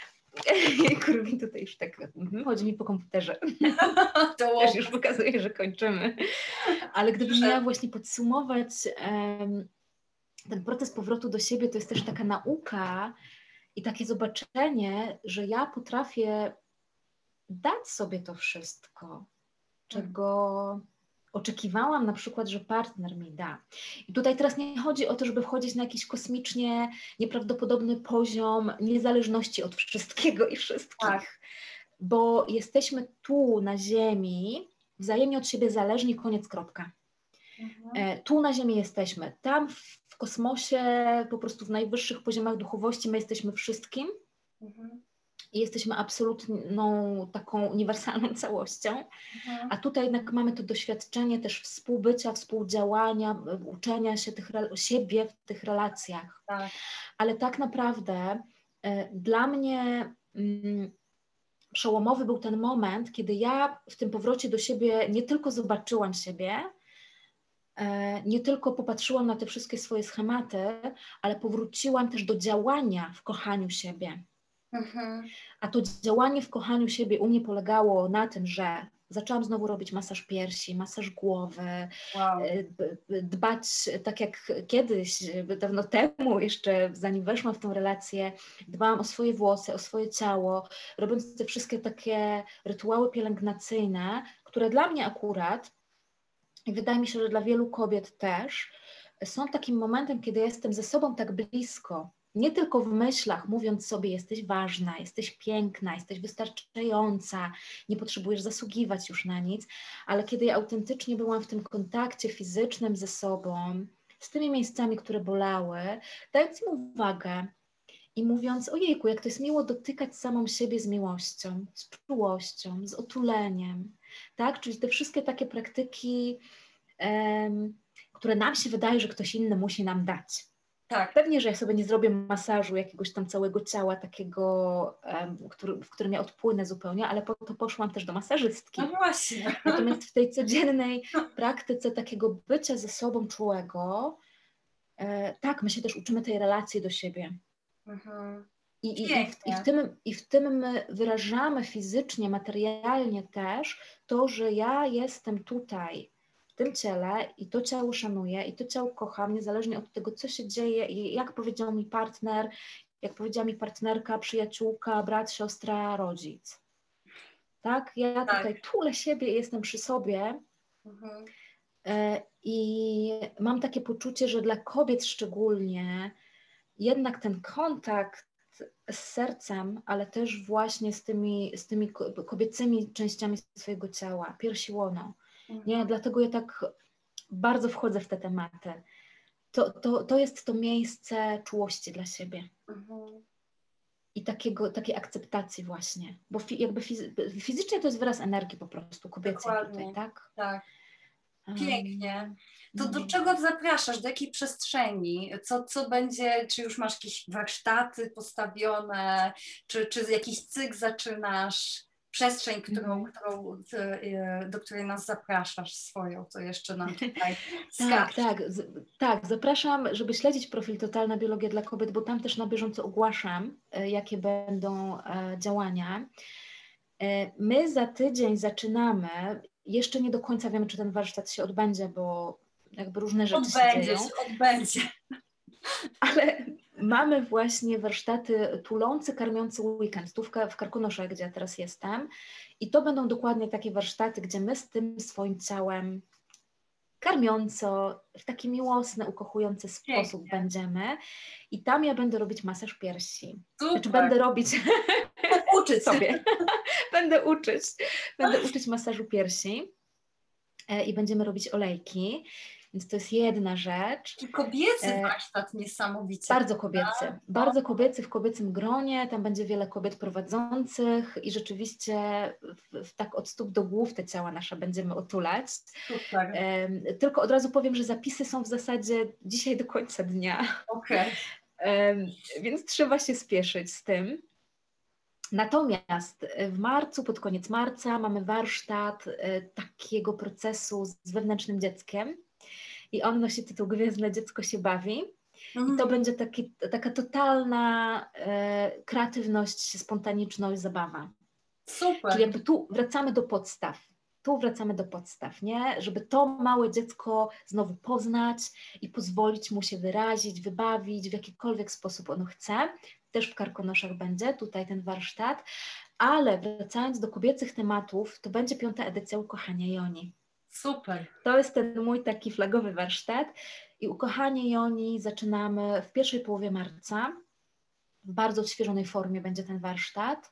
Speaker 2: Kurwin tutaj już tak chodzi mi po komputerze. To też już pokazuje, że kończymy. Ale gdybym miała właśnie podsumować um, ten proces powrotu do siebie, to jest też taka nauka i takie zobaczenie, że ja potrafię dać sobie to wszystko, czego oczekiwałam na przykład, że partner mi da. I tutaj teraz nie chodzi o to, żeby wchodzić na jakiś kosmicznie nieprawdopodobny poziom niezależności od wszystkiego i wszystkich, tak. Bo jesteśmy tu na Ziemi wzajemnie od siebie zależni, koniec, kropka. Mhm. Tu na Ziemi jesteśmy, tam w kosmosie, po prostu w najwyższych poziomach duchowości my jesteśmy wszystkim. Mhm. I jesteśmy absolutną taką uniwersalną całością, mhm. A tutaj jednak mamy to doświadczenie też współbycia, współdziałania, uczenia się tych, siebie w tych relacjach. Tak. Ale tak naprawdę y, dla mnie y, przełomowy był ten moment, kiedy ja w tym powrocie do siebie nie tylko zobaczyłam siebie, y, nie tylko popatrzyłam na te wszystkie swoje schematy, ale powróciłam też do działania w kochaniu siebie. Mhm. A to działanie w kochaniu siebie u mnie polegało na tym, że zaczęłam znowu robić masaż piersi, masaż głowy, wow. Dbać tak jak kiedyś, dawno temu jeszcze, zanim weszłam w tą relację, dbałam o swoje włosy, o swoje ciało, robiąc te wszystkie takie rytuały pielęgnacyjne, które dla mnie akurat, i wydaje mi się, że dla wielu kobiet też, są takim momentem, kiedy jestem ze sobą tak blisko, nie tylko w myślach, mówiąc sobie, jesteś ważna, jesteś piękna, jesteś wystarczająca, nie potrzebujesz zasługiwać już na nic, ale kiedy ja autentycznie byłam w tym kontakcie fizycznym ze sobą, z tymi miejscami, które bolały, dając im uwagę i mówiąc, ojejku, jak to jest miło dotykać samą siebie z miłością, z czułością, z otuleniem, tak? Czyli te wszystkie takie praktyki, um, które nam się wydaje, że ktoś inny musi nam dać.
Speaker 1: Tak.
Speaker 2: Pewnie, że ja sobie nie zrobię masażu jakiegoś tam całego ciała takiego, um, który, w którym ja odpłynę zupełnie, ale po to poszłam też do masażystki.
Speaker 1: No właśnie.
Speaker 2: Natomiast w tej codziennej praktyce takiego bycia ze sobą czułego, e, tak, my się też uczymy tej relacji do siebie.
Speaker 1: Mhm.
Speaker 2: I, i, i, w, i, w tym, I w tym my wyrażamy fizycznie, materialnie też to, że ja jestem tutaj, w tym ciele i to ciało szanuję i to ciało kocham, niezależnie od tego, co się dzieje i jak powiedział mi partner, jak powiedziała mi partnerka, przyjaciółka, brat, siostra, rodzic. Tak? Ja
Speaker 1: tak.
Speaker 2: tutaj tulę siebie i jestem przy sobie.
Speaker 1: Mhm.
Speaker 2: I mam takie poczucie, że dla kobiet szczególnie jednak ten kontakt z sercem, ale też właśnie z tymi, z tymi kobiecymi częściami swojego ciała, piersi, łono. Mhm. Nie? Dlatego ja tak bardzo wchodzę w te tematy. To, to, to jest to miejsce czułości dla siebie. Mhm. I takiego, takiej akceptacji właśnie. Bo fi, jakby fizy, fizycznie to jest wyraz energii po prostu kobiecej. Dokładnie. Tutaj, tak?
Speaker 1: Tak. Pięknie. To do czego zapraszasz? Do jakiej przestrzeni? Co, co będzie, czy już masz jakieś warsztaty postawione, czy, czy jakiś cykl zaczynasz? Przestrzeń, którą, mm. którą, do której nas zapraszasz swoją, to jeszcze nam tutaj
Speaker 2: Tak, tak, z, tak. Zapraszam, żeby śledzić profil Totalna Biologia dla Kobiet, bo tam też na bieżąco ogłaszam, jakie będą działania. My za tydzień zaczynamy. Jeszcze nie do końca wiemy, czy ten warsztat się odbędzie, bo jakby różne rzeczy
Speaker 1: odbędzie
Speaker 2: się dzieją.
Speaker 1: Się, odbędzie.
Speaker 2: Ale mamy właśnie warsztaty tulący, karmiący weekend, tu w, w Karkonoszach, gdzie ja teraz jestem. I to będą dokładnie takie warsztaty, gdzie my z tym swoim ciałem karmiąco, w taki miłosny, ukochujący
Speaker 1: Pięknie.
Speaker 2: sposób będziemy. I tam ja będę robić masaż piersi.
Speaker 1: Super.
Speaker 2: Znaczy będę robić...
Speaker 1: uczyć
Speaker 2: sobie. będę uczyć. Będę uczyć masażu piersi e, i będziemy robić olejki. Więc to jest jedna rzecz.
Speaker 1: I kobiecy e, warsztat niesamowicie.
Speaker 2: Bardzo kobiecy. No. Bardzo kobiecy, w kobiecym gronie. Tam będzie wiele kobiet prowadzących i rzeczywiście w, w tak od stóp do głów te ciała nasze będziemy otulać.
Speaker 1: Super.
Speaker 2: E, tylko od razu powiem, że zapisy są w zasadzie dzisiaj do końca dnia.
Speaker 1: Okej. Okay.
Speaker 2: E, więc trzeba się spieszyć z tym. Natomiast w marcu, pod koniec marca mamy warsztat takiego procesu z wewnętrznym dzieckiem i on nosi tytuł Gwiezdne dziecko się bawi. Mhm. I to będzie taki, taka totalna e, kreatywność, spontaniczność, zabawa.
Speaker 1: Super.
Speaker 2: Czyli jakby tu wracamy do podstaw. Tu wracamy do podstaw, nie? Żeby to małe dziecko znowu poznać i pozwolić mu się wyrazić, wybawić w jakikolwiek sposób ono chce. Też w Karkonoszach będzie tutaj ten warsztat, ale wracając do kobiecych tematów, to będzie piąta edycja Ukochania Joni.
Speaker 1: Super.
Speaker 2: To jest ten mój taki flagowy warsztat i Ukochanie Joni zaczynamy w pierwszej połowie marca. W bardzo odświeżonej formie będzie ten warsztat.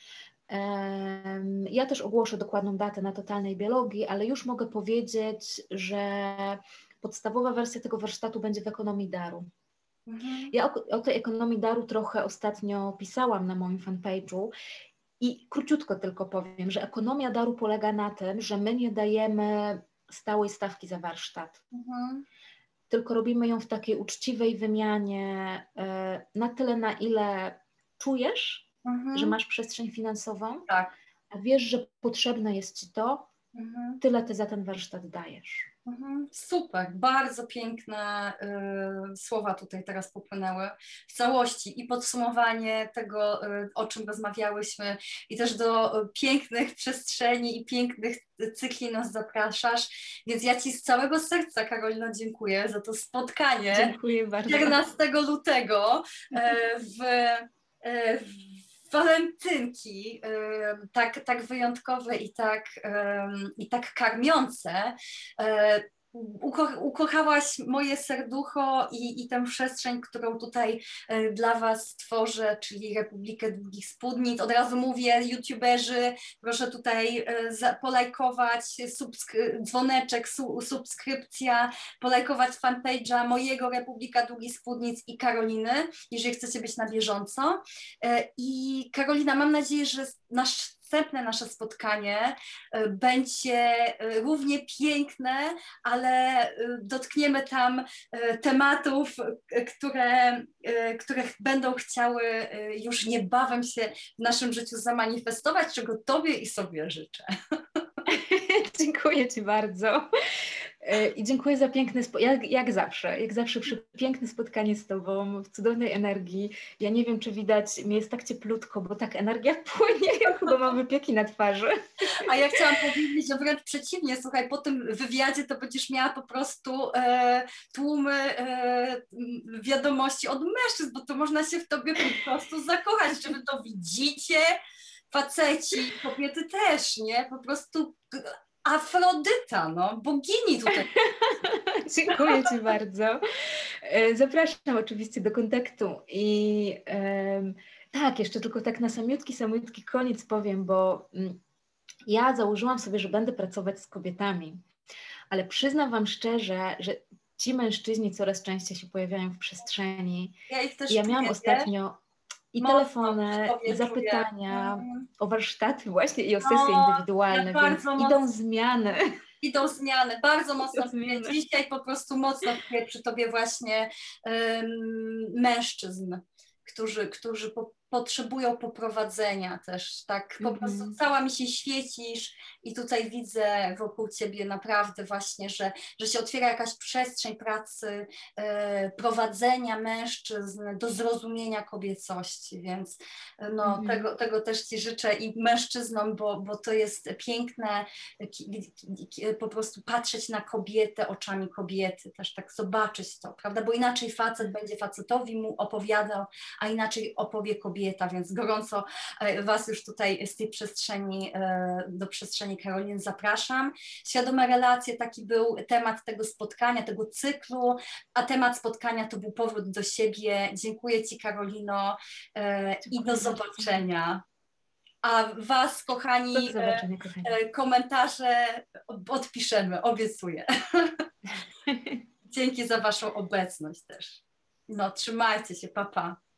Speaker 2: Ja też ogłoszę dokładną datę na Totalnej Biologii, ale już mogę powiedzieć, że podstawowa wersja tego warsztatu będzie w ekonomii daru. Mhm. Ja o, o tej ekonomii daru trochę ostatnio pisałam na moim fanpage'u i króciutko tylko powiem, że ekonomia daru polega na tym, że my nie dajemy stałej stawki za warsztat, mhm. tylko robimy ją w takiej uczciwej wymianie y, na tyle, na ile czujesz, mhm. że masz przestrzeń finansową,
Speaker 1: tak.
Speaker 2: a wiesz, że potrzebne jest ci to, mhm. tyle ty za ten warsztat dajesz.
Speaker 1: Mhm, super, bardzo piękne y, słowa tutaj teraz popłynęły w całości i podsumowanie tego, y, o czym rozmawiałyśmy i też do y, pięknych przestrzeni i pięknych cykli nas zapraszasz, więc ja Ci z całego serca, Karolino, dziękuję za to spotkanie.
Speaker 2: Dziękuję bardzo.
Speaker 1: czternastego lutego y, w, y, w walentynki, tak, tak wyjątkowe i tak, i tak karmiące, uko, ukochałaś moje serducho i, i tę przestrzeń, którą tutaj dla Was tworzę, czyli Republikę Długich Spódnic. Od razu mówię, youtuberzy, proszę tutaj polajkować, subskry- dzwoneczek, su- subskrypcja, polajkować fanpage'a mojego Republika Długich Spódnic i Karoliny, jeżeli chcecie być na bieżąco. I Karolina, mam nadzieję, że nasz następne nasze spotkanie będzie równie piękne, ale dotkniemy tam tematów, które, które będą chciały już niebawem się w naszym życiu zamanifestować, czego Tobie i sobie życzę.
Speaker 2: Dziękuję Ci bardzo. I dziękuję za piękne spotkanie, jak, jak zawsze, jak zawsze przy piękne spotkanie z Tobą, w cudownej energii. Ja nie wiem, czy widać, mi jest tak cieplutko, bo tak energia płynie, ja chyba mam wypieki na twarzy.
Speaker 1: A ja chciałam powiedzieć, że wręcz przeciwnie, słuchaj, po tym wywiadzie to będziesz miała po prostu e, tłumy e, wiadomości od mężczyzn, bo to można się w Tobie po prostu zakochać, że Wy to widzicie, faceci, kobiety też, nie? Po prostu Afrodyta, no, bogini tutaj.
Speaker 2: Dziękuję Ci bardzo. Zapraszam oczywiście do kontaktu i um, tak, jeszcze tylko tak na samiutki, samiutki koniec powiem, bo um, ja założyłam sobie, że będę pracować z kobietami, ale przyznam Wam szczerze, że ci mężczyźni coraz częściej się pojawiają w przestrzeni.
Speaker 1: Ja ich też
Speaker 2: I ja miałam
Speaker 1: czuję,
Speaker 2: ostatnio i
Speaker 1: mocno
Speaker 2: telefony, i zapytania
Speaker 1: mm.
Speaker 2: o warsztaty właśnie i o sesje
Speaker 1: no,
Speaker 2: indywidualne,
Speaker 1: ja
Speaker 2: więc
Speaker 1: mocno,
Speaker 2: idą zmiany.
Speaker 1: Idą zmiany, bardzo mocno.
Speaker 2: Zmiany.
Speaker 1: Dzisiaj po prostu mocno przy Tobie właśnie um, mężczyzn, którzy, którzy po, potrzebują poprowadzenia też, tak po mm-hmm. prostu cała mi się świecisz i tutaj widzę wokół Ciebie naprawdę właśnie, że, że się otwiera jakaś przestrzeń pracy, e, prowadzenia mężczyzn do zrozumienia kobiecości, więc no, mm-hmm. tego, tego też Ci życzę i mężczyznom, bo, bo to jest piękne po prostu patrzeć na kobietę oczami kobiety, też tak zobaczyć to, prawda, bo inaczej facet będzie facetowi mu opowiadał, a inaczej opowie kobieta, więc gorąco Was już tutaj z tej przestrzeni, do przestrzeni Karoliny zapraszam. Świadome relacje, taki był temat tego spotkania, tego cyklu, a temat spotkania to był powrót do siebie. Dziękuję Ci, Karolino, i do zobaczenia. A Was, kochani, kochani, komentarze odpiszemy, obiecuję. Dzięki za Waszą obecność też. No, trzymajcie się, pa, pa.